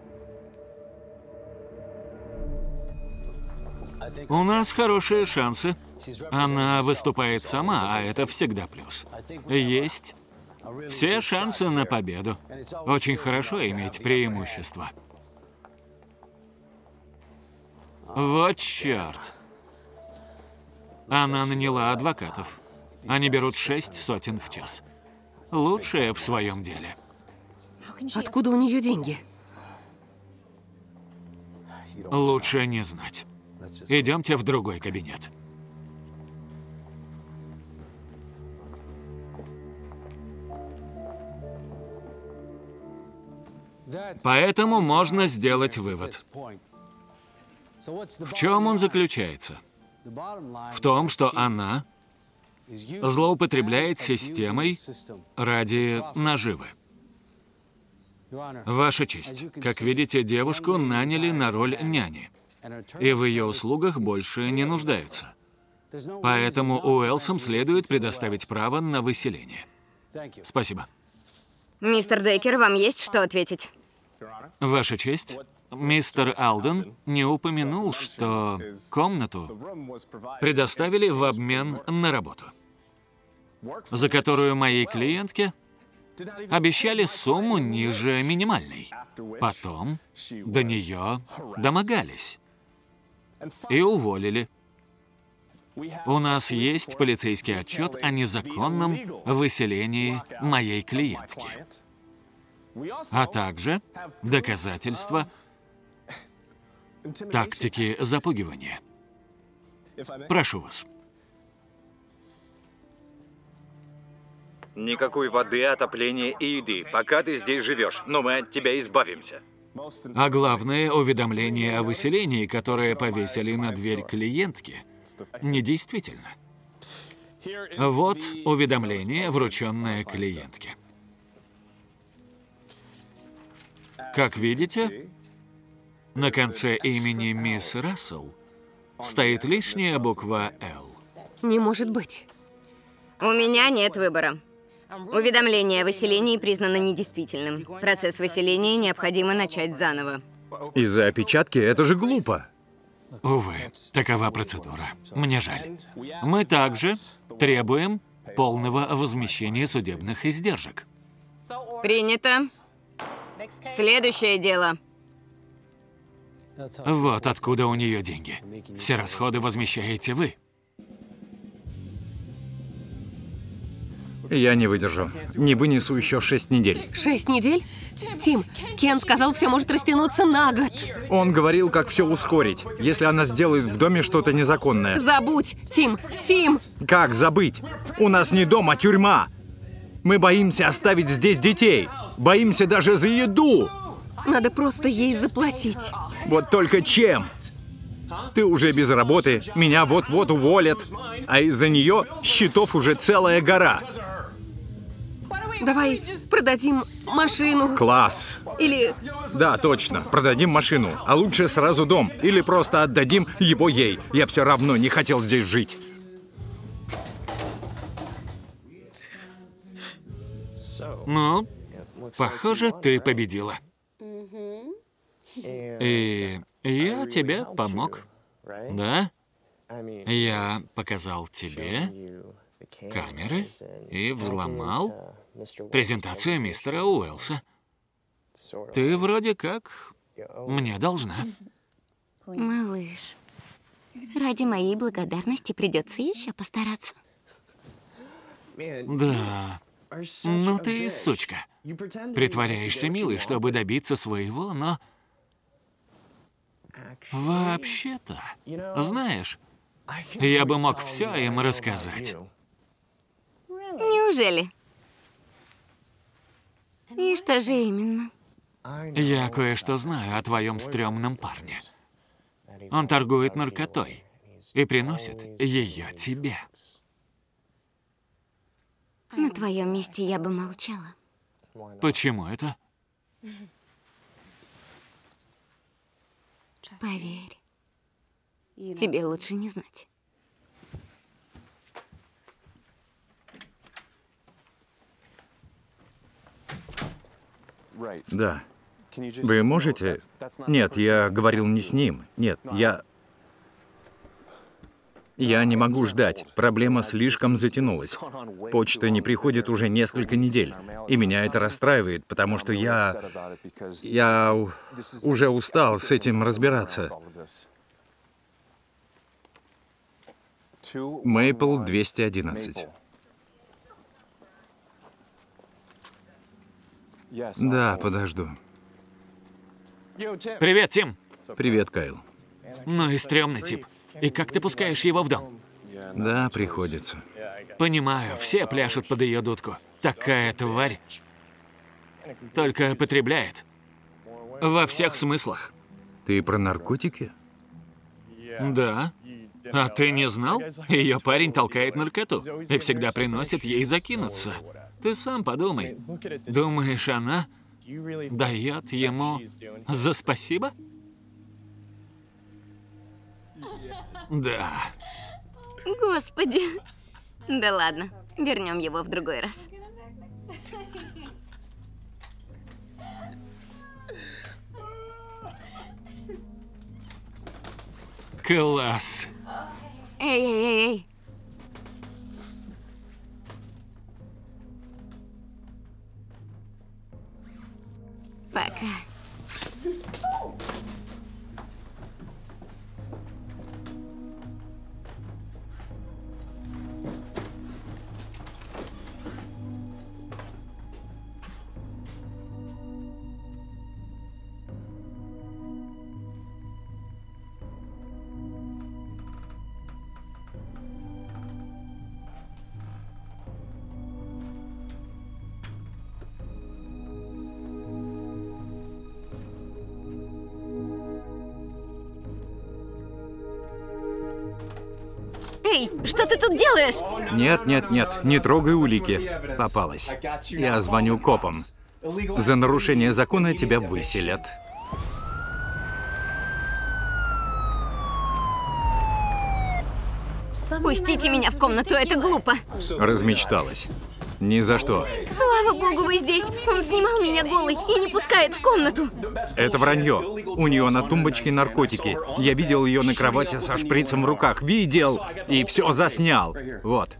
У нас хорошие шансы. Она выступает сама, а это всегда плюс. Есть все шансы на победу. Очень хорошо иметь преимущество. Вот черт. Она наняла адвокатов. Они берут 6 сотен в час. Лучшие в своем деле. Откуда у нее деньги? Лучше не знать. Идемте в другой кабинет. Поэтому можно сделать вывод. В чем он заключается? В том, что она злоупотребляет системой ради наживы. Ваша честь, как видите, девушку наняли на роль няни, и в ее услугах больше не нуждаются. Поэтому Уэллсам следует предоставить право на выселение. Спасибо. Мистер Дейкер, вам есть что ответить? Ваша честь, мистер Алден не упомянул, что комнату предоставили в обмен на работу, за которую моей клиентке обещали сумму ниже минимальной. Потом до нее домогались и уволили. У нас есть полицейский отчет о незаконном выселении моей клиентки, а также доказательства тактики запугивания. Прошу вас. Никакой воды, отопления и еды, пока ты здесь живешь, но мы от тебя избавимся. А главное, уведомление о выселении, которое повесили на дверь клиентки, недействительно. Вот уведомление, врученное клиентке. Как видите, на конце имени мисс Рассел стоит лишняя буква «Л». Не может быть. У меня нет выбора. Уведомление о выселении признано недействительным. Процесс выселения необходимо начать заново. Из-за опечатки? Это же глупо. Увы, такова процедура. Мне жаль. Мы также требуем полного возмещения судебных издержек. Принято. Следующее дело. Вот откуда у нее деньги. Все расходы возмещаете вы. Я не выдержу. Не вынесу еще 6 недель. 6 недель? Тим, Кен сказал, все может растянуться на год. Он говорил, как все ускорить, если она сделает в доме что-то незаконное. Забудь, Тим, Тим! Как забыть? У нас не дом, а тюрьма. Мы боимся оставить здесь детей. Боимся даже за еду. Надо просто ей заплатить. Вот только чем? Ты уже без работы, меня вот-вот уволят. А из-за нее счетов уже целая гора. Давай продадим машину. Класс. Или... Да, точно. Продадим машину. А лучше сразу дом. Или просто отдадим его ей. Я все равно не хотел здесь жить. Ну, похоже, ты победила. И я тебе помог. Да? Я показал тебе камеры и взломал презентацию мистера Уэллса. Ты вроде как мне должна. Малыш, ради моей благодарности придется еще постараться. Да. Ну ты сучка. Притворяешься милой, чтобы добиться своего, но... Вообще-то, знаешь, я бы мог все им рассказать. Неужели? И что же именно? Я кое-что знаю о твоем стрёмном парне. Он торгует наркотой и приносит ее тебе. На твоем месте я бы молчала. Почему это? Поверь, тебе лучше не знать. Да. Вы можете... Нет, я говорил не с ним. Нет, Я не могу ждать. Проблема слишком затянулась. Почта не приходит уже несколько недель. И меня это расстраивает, потому что я уже устал с этим разбираться. Мейпл 211. Да, подожду. Привет, Тим. Привет, Кайл. Ну и стрёмный тип. И как ты пускаешь его в дом? Да, приходится. Понимаю, все пляшут под ее дудку. Такая тварь. Только потребляет. Во всех смыслах. Ты про наркотики? Да. А ты не знал? Ее парень толкает наркоту и всегда приносит ей закинуться. Ты сам подумай. Думаешь, она дает ему за спасибо? Да. Господи. Да ладно, вернем его в другой раз. Класс. Эй. Пока. Эй, что ты тут делаешь? Нет, не трогай улики. Попалась. Я звоню копам. За нарушение закона тебя выселят. Пустите меня в комнату, это глупо. Размечталась. Ни за что. Слава богу, вы здесь. Он снимал меня голой и не пускает в комнату. Это вранье. У нее на тумбочке наркотики. Я видел ее на кровати со шприцем в руках. Видел! И все заснял. Вот.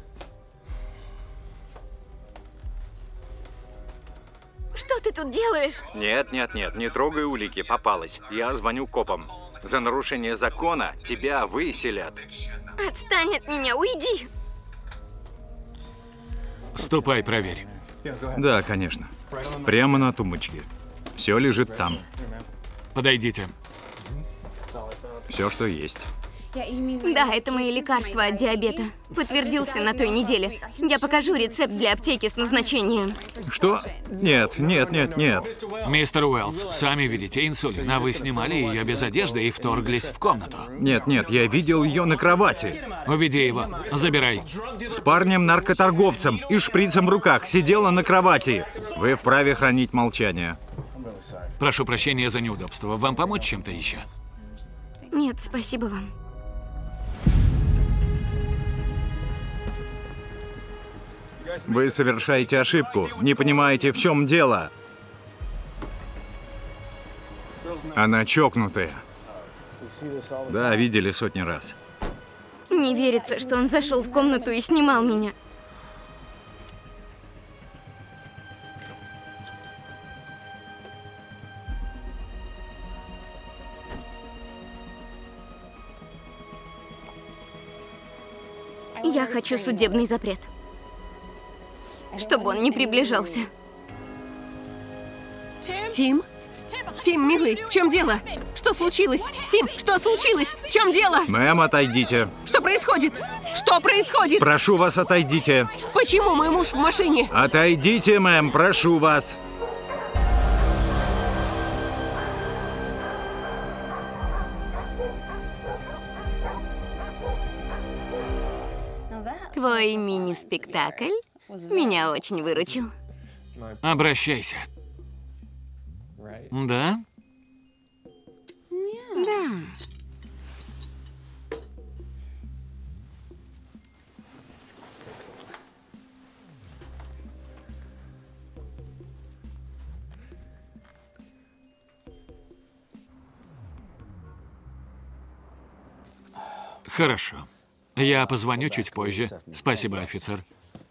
Что ты тут делаешь? Нет, не трогай улики. Попалась. Я звоню копам. За нарушение закона тебя выселят. Отстань от меня, уйди. Ступай, проверь. Да, конечно. Прямо на тумбочке. Все лежит там. Подойдите. Все, что есть. Да, это мои лекарства от диабета. Подтвердился на той неделе. Я покажу рецепт для аптеки с назначением. Что? Нет. Мистер Уэллс, сами видите инсулин, а вы снимали ее без одежды и вторглись в комнату. Нет, я видел ее на кровати. Уведи его. Забирай. С парнем-наркоторговцем и шприцем в руках сидела на кровати. Вы вправе хранить молчание. Прошу прощения за неудобство. Вам помочь чем-то еще? Нет, спасибо вам. Вы совершаете ошибку. Не понимаете, в чем дело. Она чокнутая. Да, видели сотни раз. Не верится, что он зашел в комнату и снимал меня. Я хочу судебный запрет. Чтобы он не приближался. Тим? Тим, милый, в чем дело? Что случилось? Тим, что случилось? В чем дело? Мэм, отойдите. Что происходит? Что происходит? Прошу вас, отойдите. Почему мой муж в машине? Отойдите, мэм, прошу вас. Твой мини-спектакль меня очень выручил. Обращайся. Да? Да. Хорошо. Я позвоню чуть позже. Спасибо, офицер.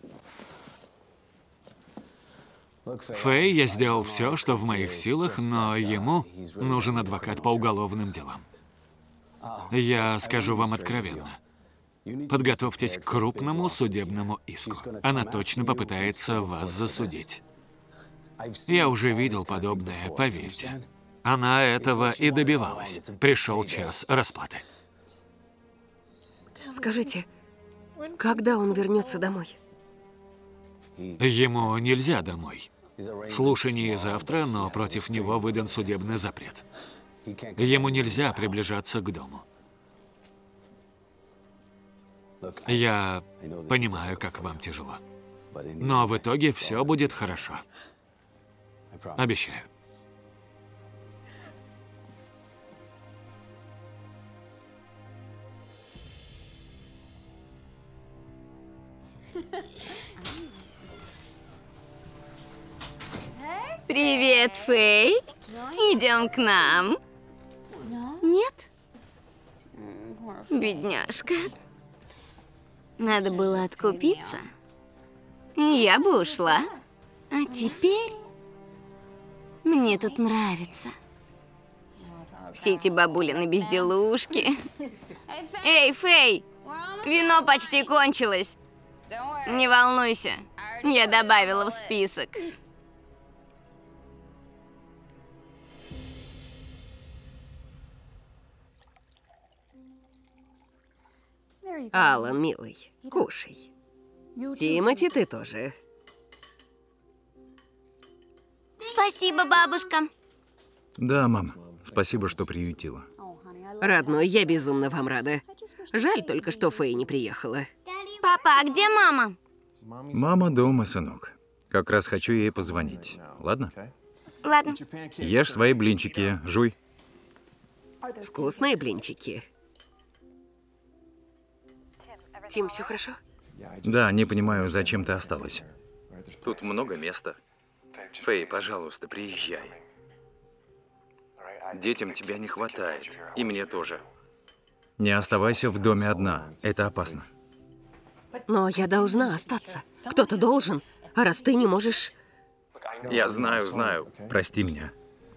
Фэй, я сделал все, что в моих силах, но ему нужен адвокат по уголовным делам. Я скажу вам откровенно. Подготовьтесь к крупному судебному иску. Она точно попытается вас засудить. Я уже видел подобное, поверьте. Она этого и добивалась. Пришел час расплаты. Скажите, когда он вернется домой? Ему нельзя домой. Слушание завтра, но против него выдан судебный запрет. Ему нельзя приближаться к дому. Я понимаю, как вам тяжело. Но в итоге все будет хорошо. Обещаю. Привет, Фэй. Идем к нам. Нет? Бедняжка. Надо было откупиться. Я бы ушла. А теперь мне тут нравится. Все эти бабулины безделушки. Эй, Фэй, вино почти кончилось. Не волнуйся, я добавила в список. Алан, милый, кушай. Тимоти, ты тоже. Спасибо, бабушка. Да, мам. Спасибо, что приютила. Родной, я безумно вам рада. Жаль только, что Фэй не приехала. Папа, а где мама? Мама дома, сынок. Как раз хочу ей позвонить. Ладно? Ладно. Ешь свои блинчики, жуй. Вкусные блинчики. Тим, все хорошо? Да, не понимаю, зачем ты осталась. Тут много места. Фэй, пожалуйста, приезжай. Детям тебя не хватает. И мне тоже. Не оставайся в доме одна. Это опасно. Но я должна остаться. Кто-то должен. А раз ты не можешь... Я знаю. Прости меня.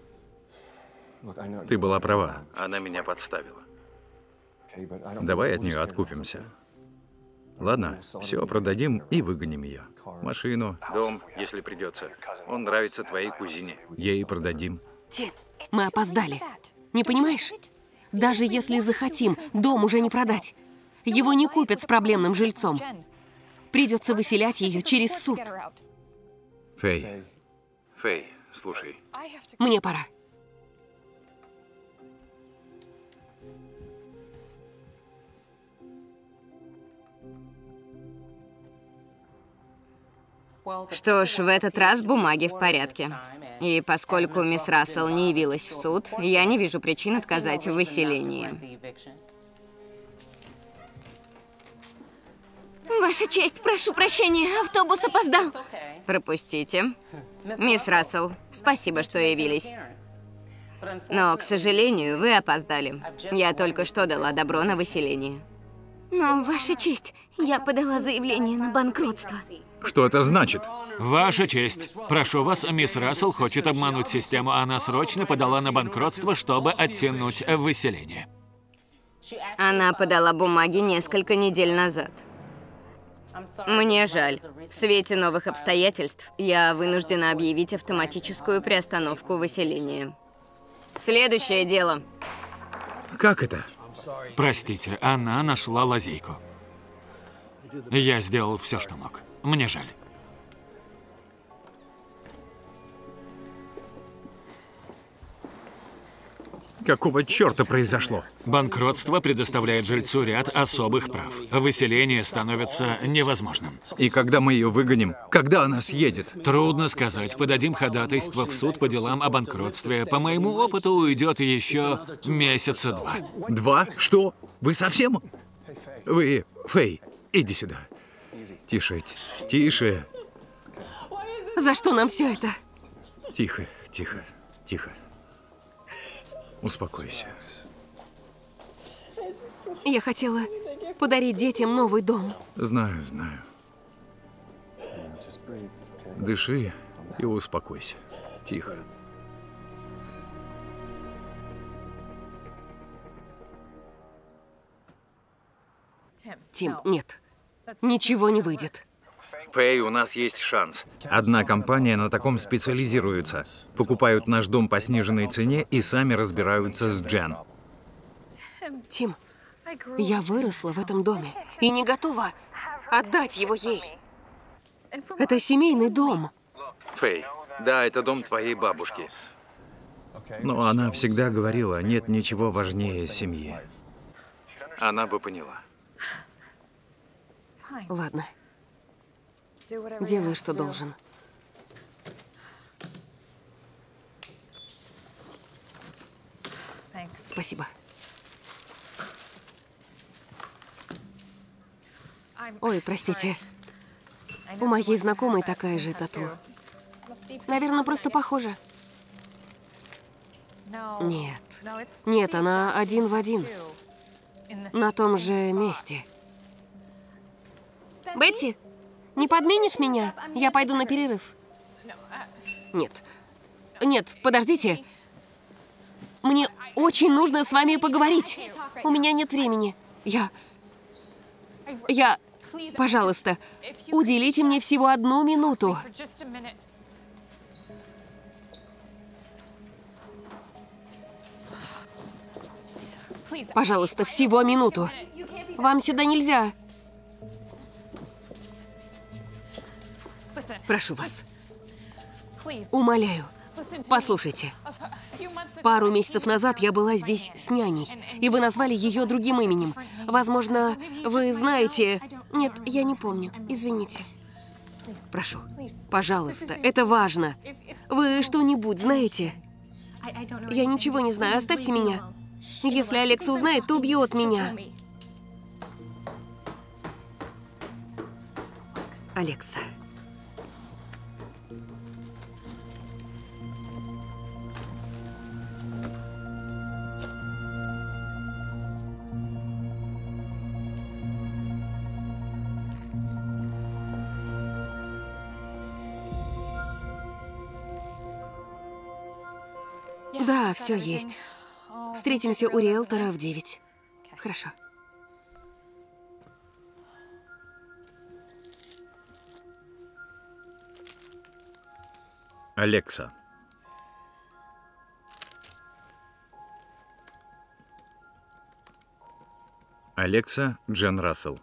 Ты была права. Она меня подставила. Давай от нее откупимся. Ладно, все продадим и выгоним ее. Машину, дом, если придется. Он нравится твоей кузине. Ей продадим. Тим, мы опоздали. Не понимаешь? Даже если захотим, дом уже не продать. Его не купят с проблемным жильцом. Придется выселять ее через суд. Фэй, слушай. Мне пора. Что ж, в этот раз бумаги в порядке. И поскольку мисс Рассел не явилась в суд, я не вижу причин отказать в выселении. Ваша честь, прошу прощения, автобус опоздал. Пропустите. Мисс Рассел, спасибо, что явились. Но, к сожалению, вы опоздали. Я только что дала добро на выселение. Но, Ваша честь, я подала заявление на банкротство. Что это значит? Ваша честь. Прошу вас, мисс Рассел хочет обмануть систему. Она срочно подала на банкротство, чтобы оттянуть выселение. Она подала бумаги несколько недель назад. Мне жаль. В свете новых обстоятельств я вынуждена объявить автоматическую приостановку выселения. Следующее дело. Как это? Простите, она нашла лазейку. Я сделал все, что мог. Мне жаль. Какого черта произошло? Банкротство предоставляет жильцу ряд особых прав. Выселение становится невозможным. И когда мы ее выгоним? Когда она съедет? Трудно сказать. Подадим ходатайство в суд по делам о банкротстве. По моему опыту уйдет еще месяца 2. 2? Что? Вы совсем? Вы... Фэй, иди сюда. Тише. За что нам все это? Тихо. Успокойся. Я хотела подарить детям новый дом. Знаю. Дыши и успокойся. Тихо. Тим, нет. Ничего не выйдет. Фэй, у нас есть шанс. Одна компания на таком специализируется. Покупают наш дом по сниженной цене и сами разбираются с Джен. Тим, я выросла в этом доме и не готова отдать его ей. Это семейный дом. Фэй, Да, это дом твоей бабушки. Но она всегда говорила, нет ничего важнее семьи. Она бы поняла. Ладно. Делай, что должен. Спасибо. Ой, простите. У моей знакомой такая же тату. Наверное, просто похожа. Нет. Нет, она один в один. На том же месте. Бетти, не подменишь меня? Я пойду на перерыв. Нет. Нет, подождите. Мне очень нужно с вами поговорить. У меня нет времени. Пожалуйста, уделите мне всего 1 минуту. Пожалуйста, всего минуту. Вам сюда нельзя. Прошу вас. Умоляю. Послушайте. Пару месяцев назад я была здесь с няней, и вы назвали ее другим именем. Возможно, вы знаете... Нет, я не помню. Извините. Прошу. Пожалуйста, это важно. Вы что-нибудь знаете? Я ничего не знаю. Оставьте меня. Если Алекса узнает, то убьет меня. Алекса. Да, все есть. Встретимся у риэлтора в 9. Хорошо. Алекса. Алекса Джен Рассел.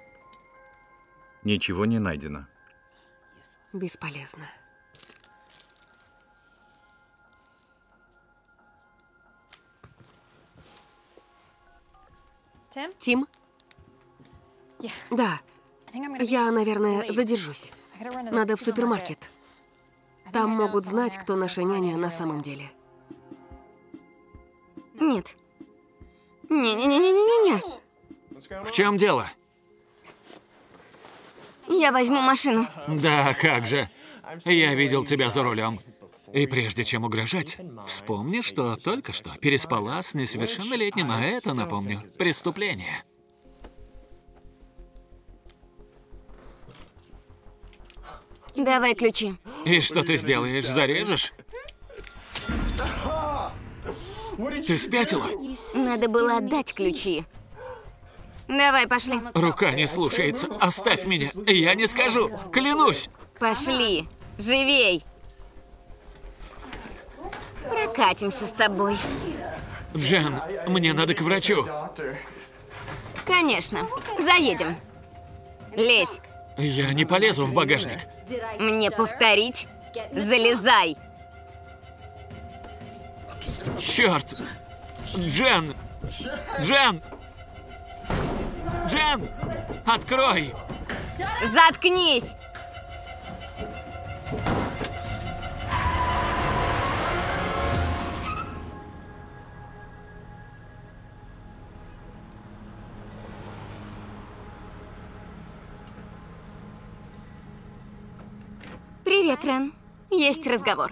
Ничего не найдено. Бесполезно. Тим? Да. Я, наверное, задержусь. Надо в супермаркет. Там могут знать, кто наша няня на самом деле. Нет. Не-не-не-не-не-не. В чем дело? Я возьму машину. Да, как же. Я видел тебя за рулем. И прежде чем угрожать, вспомни, что только что переспала с несовершеннолетним, а это, напомню, преступление. Давай ключи. И что ты сделаешь? Зарежешь? Ты спятила? Надо было отдать ключи. Давай, пошли. Рука не слушается. Оставь меня. Я не скажу. Клянусь. Пошли. Живей. Прокатимся с тобой. Джен, мне надо к врачу. Конечно. Заедем. Лезь. Я не полезу в багажник. Мне повторить? Залезай. Черт! Джен! Джен! Джен! Открой! Заткнись! Привет, Рен. Есть разговор.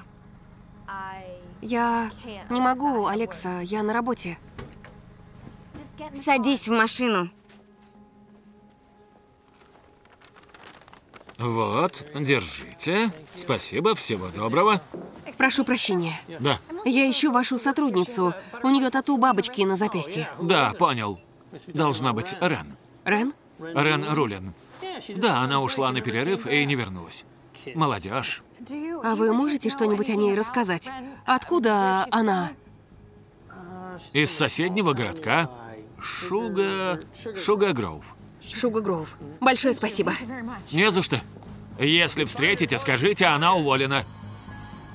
Я не могу, Алекса, я на работе. Садись в машину. Вот, держите. Спасибо, всего доброго. Прошу прощения. Да, Я ищу вашу сотрудницу. У нее тату бабочки на запястье. да, понял. Должна быть Рен. Рен? Рен Рулен. Да, она ушла на перерыв и не вернулась. Молодежь. А вы можете что-нибудь о ней рассказать? Откуда она? Из соседнего городка. Шуга Гроув. Шуга Гроув. Большое спасибо. Не за что. Если встретите, скажите, она уволена.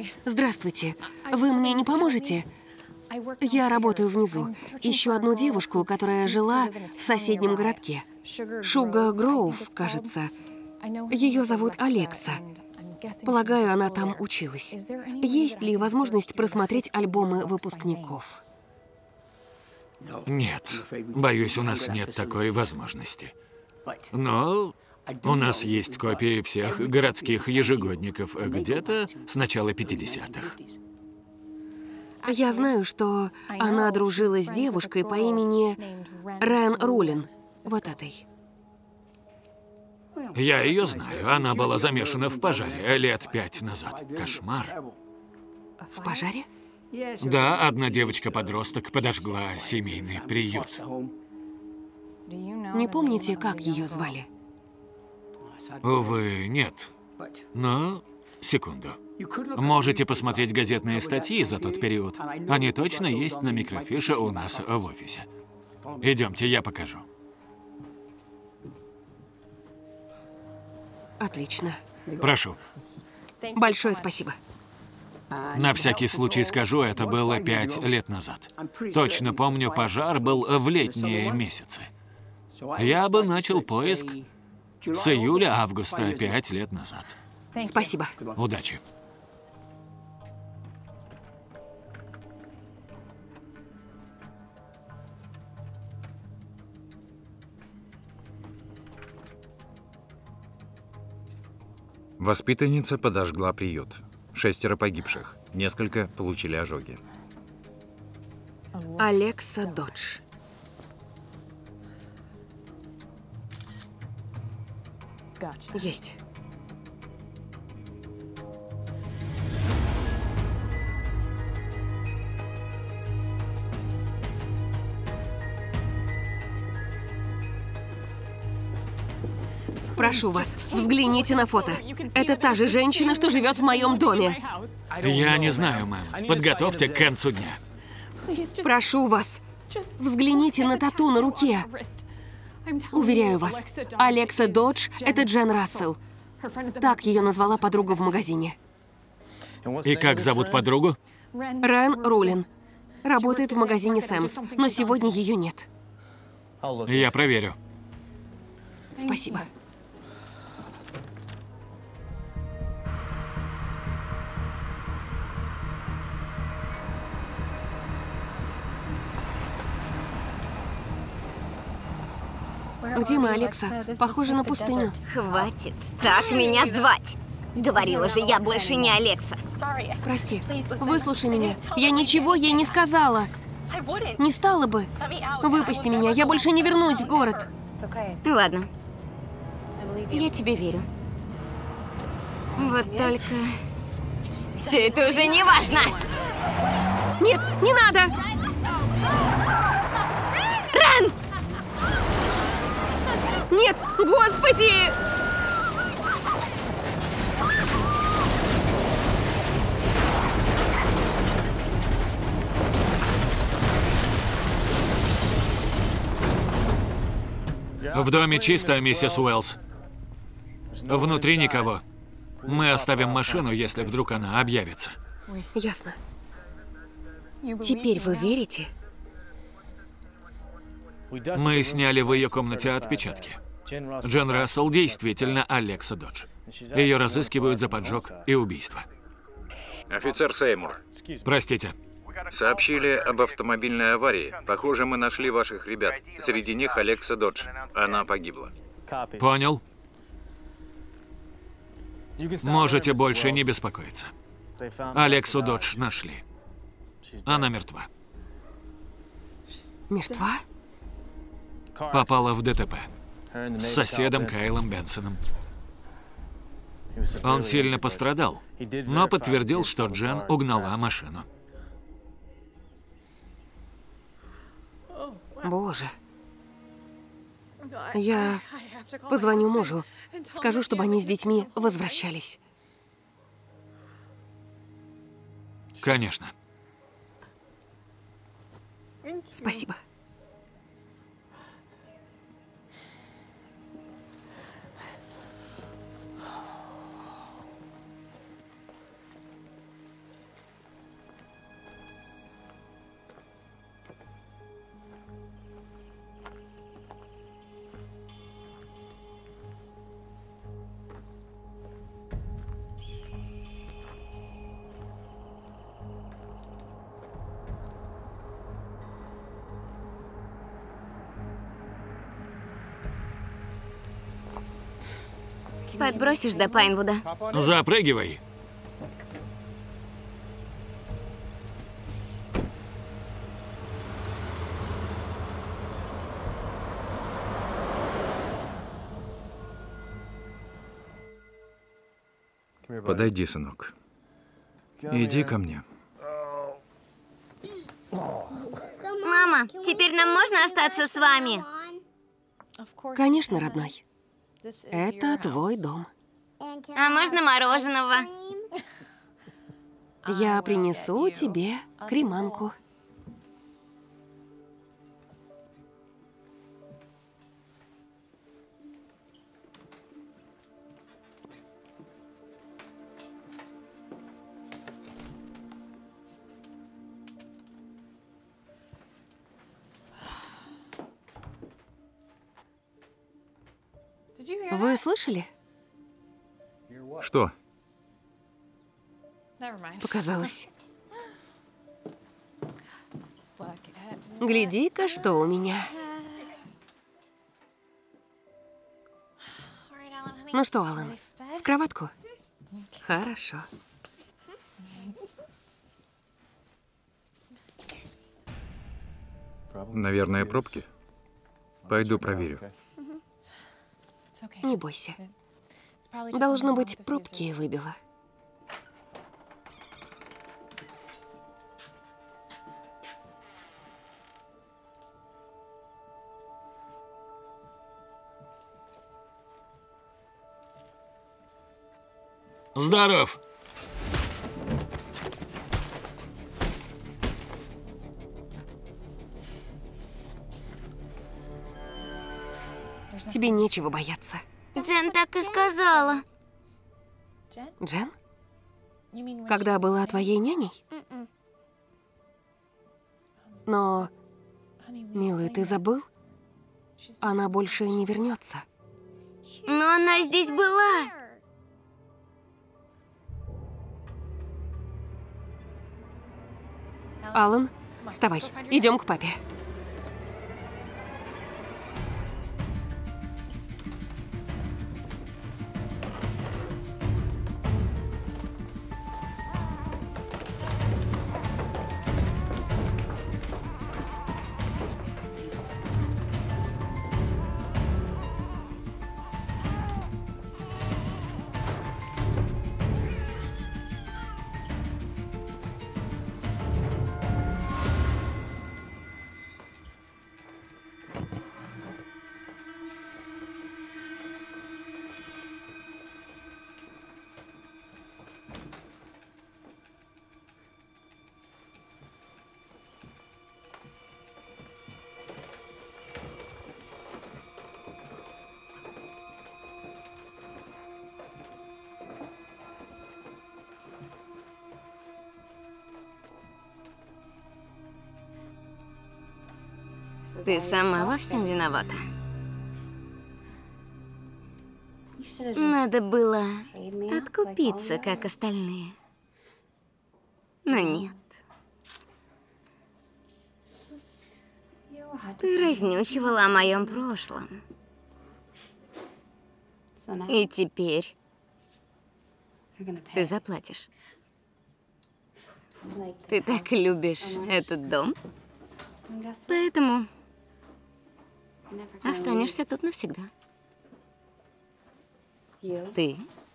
Здравствуйте. Вы мне не поможете? Я работаю внизу. Ищу одну девушку, которая жила в соседнем городке. Шуга Гроув, кажется. Ее зовут Алекса. Полагаю, она там училась. Есть ли возможность просмотреть альбомы выпускников? Нет, боюсь, у нас нет такой возможности. Но у нас есть копии всех городских ежегодников где-то с начала 50-х. Я знаю, что она дружила с девушкой по имени Рен Рулин. Вот этой. Я ее знаю. Она была замешана в пожаре лет 5 назад. Кошмар. В пожаре? Да, одна девочка-подросток подожгла семейный приют. Не помните, как ее звали? Увы, нет. Но, секунду. Можете посмотреть газетные статьи за тот период. Они точно есть на микрофише у нас в офисе. Идемте, я покажу. Отлично. Прошу. Большое спасибо. На всякий случай скажу, это было 5 лет назад. Точно помню, пожар был в летние месяцы. Я бы начал поиск с июля-августа 5 лет назад. Спасибо. Удачи. Воспитанница подожгла приют. 6 погибших. Несколько получили ожоги. Алекса Додж. Есть. Прошу вас, взгляните на фото. Это та же женщина, что живет в моем доме. Я не знаю, мэм. Подготовьте к концу дня. Прошу вас, взгляните на тату на руке. Уверяю вас, Алекса Додж — это Джен Рассел. Так ее назвала подруга в магазине. И как зовут подругу? Рен Рулин. Работает в магазине Сэмс, но сегодня ее нет. Я проверю. Спасибо. Где мы, Алекса? Похоже на пустыню. Хватит так меня звать. Говорила же, я больше не Алекса. Прости, выслушай меня. Я ничего ей не сказала. Не стала бы. Выпусти меня, я больше не вернусь в город. Ладно. Я тебе верю. Вот только... Все это уже не важно! Нет, не надо! Рен! Нет, господи! В доме чисто, миссис Уэллс. Внутри никого. Мы оставим машину, если вдруг она объявится. Ясно. Теперь вы верите? Мы сняли в ее комнате отпечатки. Джен Рассел действительно Алекса Додж. Ее разыскивают за поджог и убийство. Офицер Сеймур, Простите. сообщили об автомобильной аварии. Похоже, мы нашли ваших ребят. Среди них Алекса Додж. Она погибла. Понял. Можете больше не беспокоиться. Алексу Додж нашли. Она мертва. Мертва? Попала в ДТП с соседом Кайлом Бенсоном. Он сильно пострадал, но подтвердил, что Джен угнала машину. Боже. Я позвоню мужу. Скажу, чтобы они с детьми возвращались. Конечно. Спасибо. Подбросишь до Пайнвуда? Запрыгивай. Подойди, сынок. Иди ко мне. Мама, теперь нам можно остаться с вами? Конечно, родной. Это твой дом. А можно мороженого? Я принесу тебе креманку. Вы слышали? Что? Показалось. Гляди-ка, что у меня. Ну что, Алан, в кроватку? Хорошо. Наверное, пробки? Пойду проверю. Не бойся. Должно быть, пробки выбило. Здоров. Тебе нечего бояться. Джен так и сказала. Джен? Когда была твоей няней? Но, милый, ты забыл? Она больше не вернется. Но она здесь была. Алан, вставай, идем к папе. Ты сама во всем виновата. Надо было откупиться, как остальные. Но нет. Ты разнюхивала о моем прошлом. И теперь ты заплатишь. Ты так любишь этот дом, поэтому останешься тут навсегда. Ты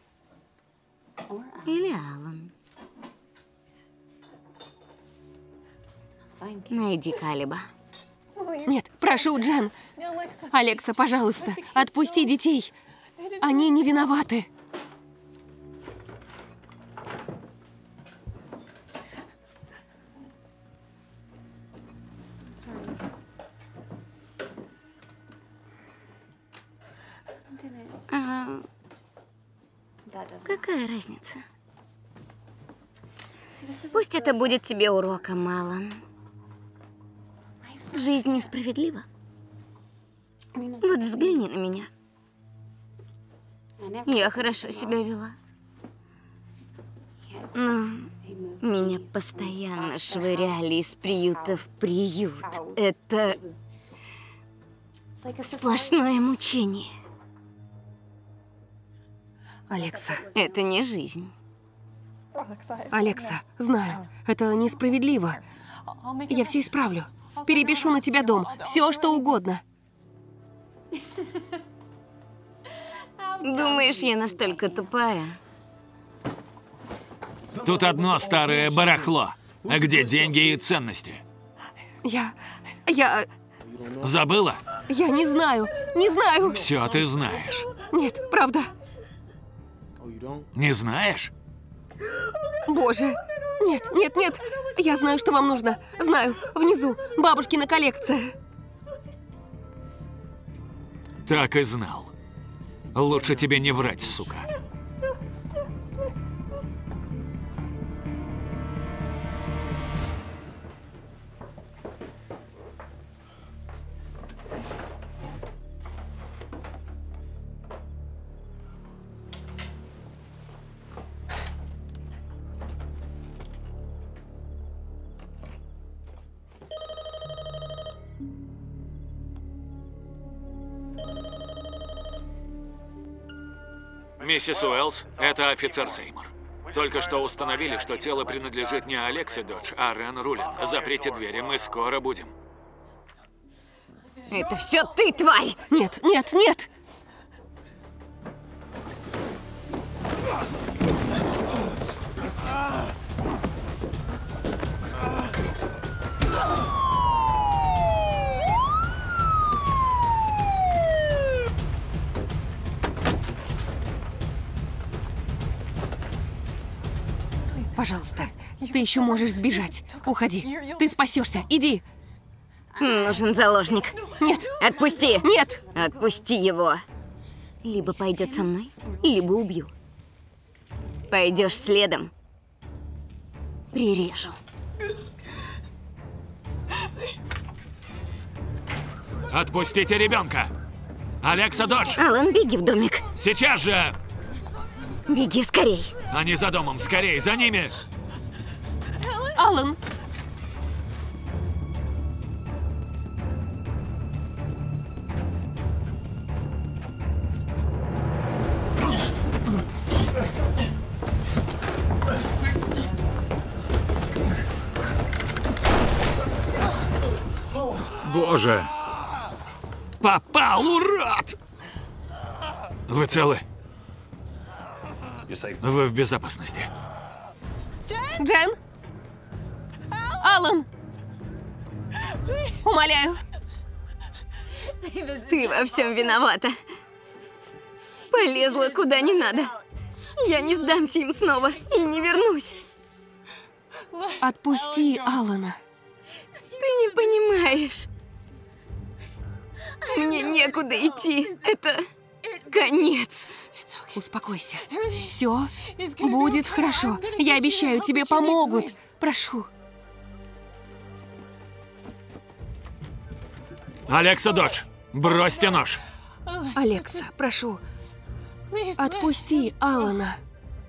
или Алан. Найди Калиба. Нет, прошу, Джен. Алекса, пожалуйста, отпусти детей. Они не виноваты. А какая разница? Пусть это будет тебе уроком, Алан. Жизнь несправедлива. Вот взгляни на меня. Я хорошо себя вела. Но меня постоянно швыряли из приюта в приют. Это сплошное мучение. Алекса. Это не жизнь. Алекса, знаю, это несправедливо. Я все исправлю. Перепишу на тебя дом. Все, что угодно. Думаешь, я настолько тупая? Тут одно старое барахло. Где деньги и ценности? Я Забыла? не знаю. Не знаю. Все ты знаешь. Нет, правда. Не знаешь? Боже. Нет, нет, нет. Я знаю, что вам нужно. Знаю. Внизу. Бабушкина коллекция. Так и знал. Лучше тебе не врать, сука. Миссис Уэллс, это офицер Сеймур. Только что установили, что тело принадлежит не Алексе Додж, а Рен Рулин. Заприте двери, мы скоро будем. Это все ты, тварь! Нет, нет, нет. Пожалуйста, ты еще можешь сбежать. Уходи. Ты спасешься. Иди. Нужен заложник. Нет. Отпусти! Нет. Отпусти его. Либо пойдет со мной, либо убью. Пойдешь следом. Прирежу. Отпустите ребенка! Алекса Додж! Алан, беги в домик. Сейчас же! Беги скорей. Они за домом, скорей, за ними! Алан. Боже! Попал, урод! Вы целы? Вы в безопасности. Джен. Алан. Умоляю. Ты во всем виновата. Полезла куда не надо. Я не сдамся им снова и не вернусь. Отпусти Алана. Ты не понимаешь. Мне некуда идти. Это конец. Успокойся. Все будет хорошо. Я обещаю, тебе помогут. Прошу. Алекса Додж, бросьте нож. Алекса, прошу. Отпусти Алана.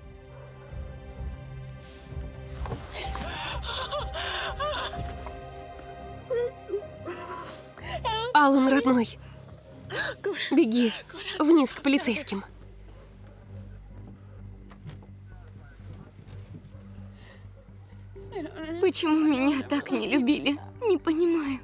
Алан, родной. Беги вниз к полицейским. Почему меня так не любили? Не понимаю.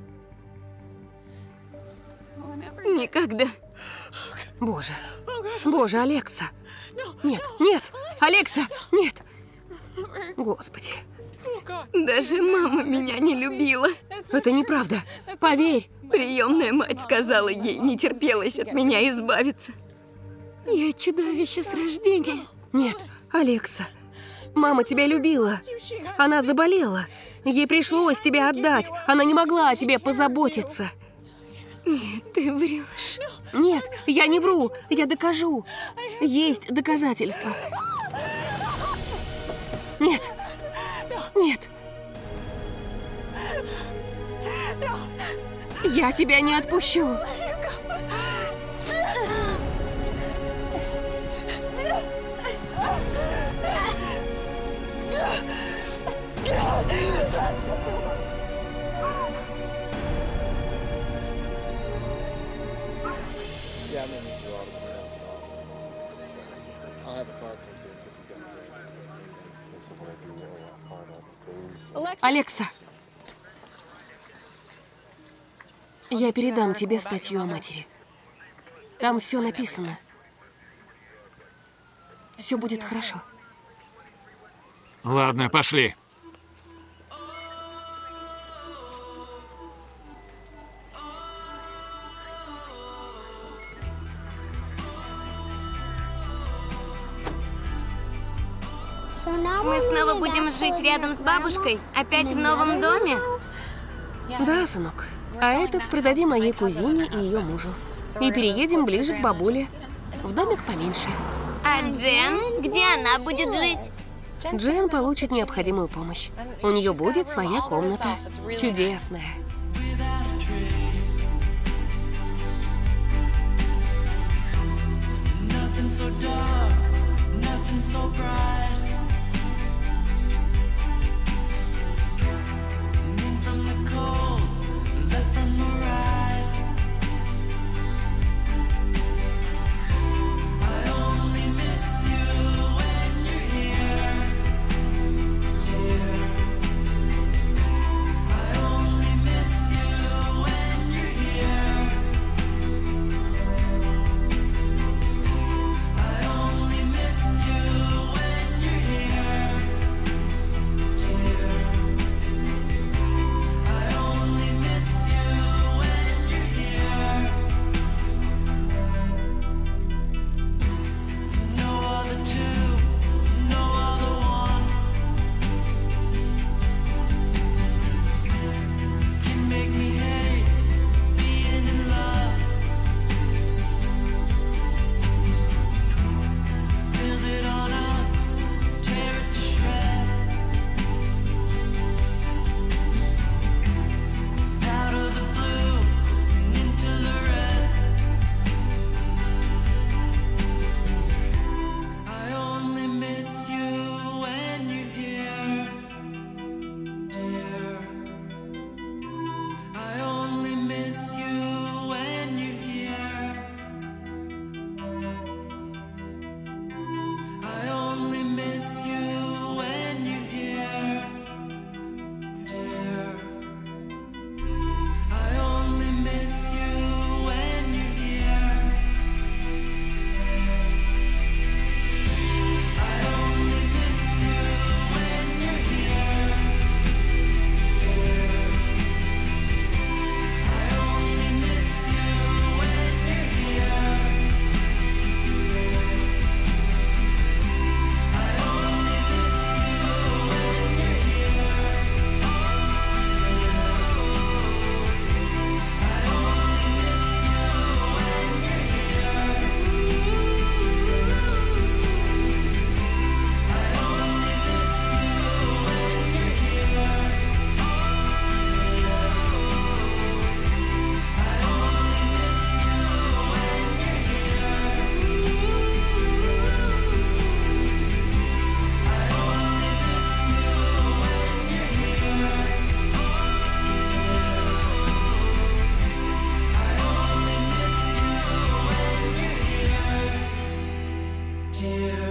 Никогда. Боже. Боже, Алекса. Нет, нет. Алекса, нет. Господи. Даже мама меня не любила. Это неправда. Поверь. Приемная мать сказала ей, не терпелась от меня избавиться. Я чудовище с рождения. Нет, Алекса. Мама тебя любила. Она заболела. Ей пришлось тебя отдать. Она не могла о тебе позаботиться. Нет, ты врешь. Нет, я не вру. Я докажу. Есть доказательства. Нет. Нет. Я тебя не отпущу. Алекса, я передам тебе статью о матери. Там все написано. Все будет хорошо. Ладно, пошли. Мы снова будем жить рядом с бабушкой? Опять в новом доме? Да, сынок. А этот продадим моей кузине и ее мужу. И переедем ближе к бабуле. В домик поменьше. А Джен? Где она будет жить? Джен получит необходимую помощь. У нее будет своя комната. Чудесная. Dear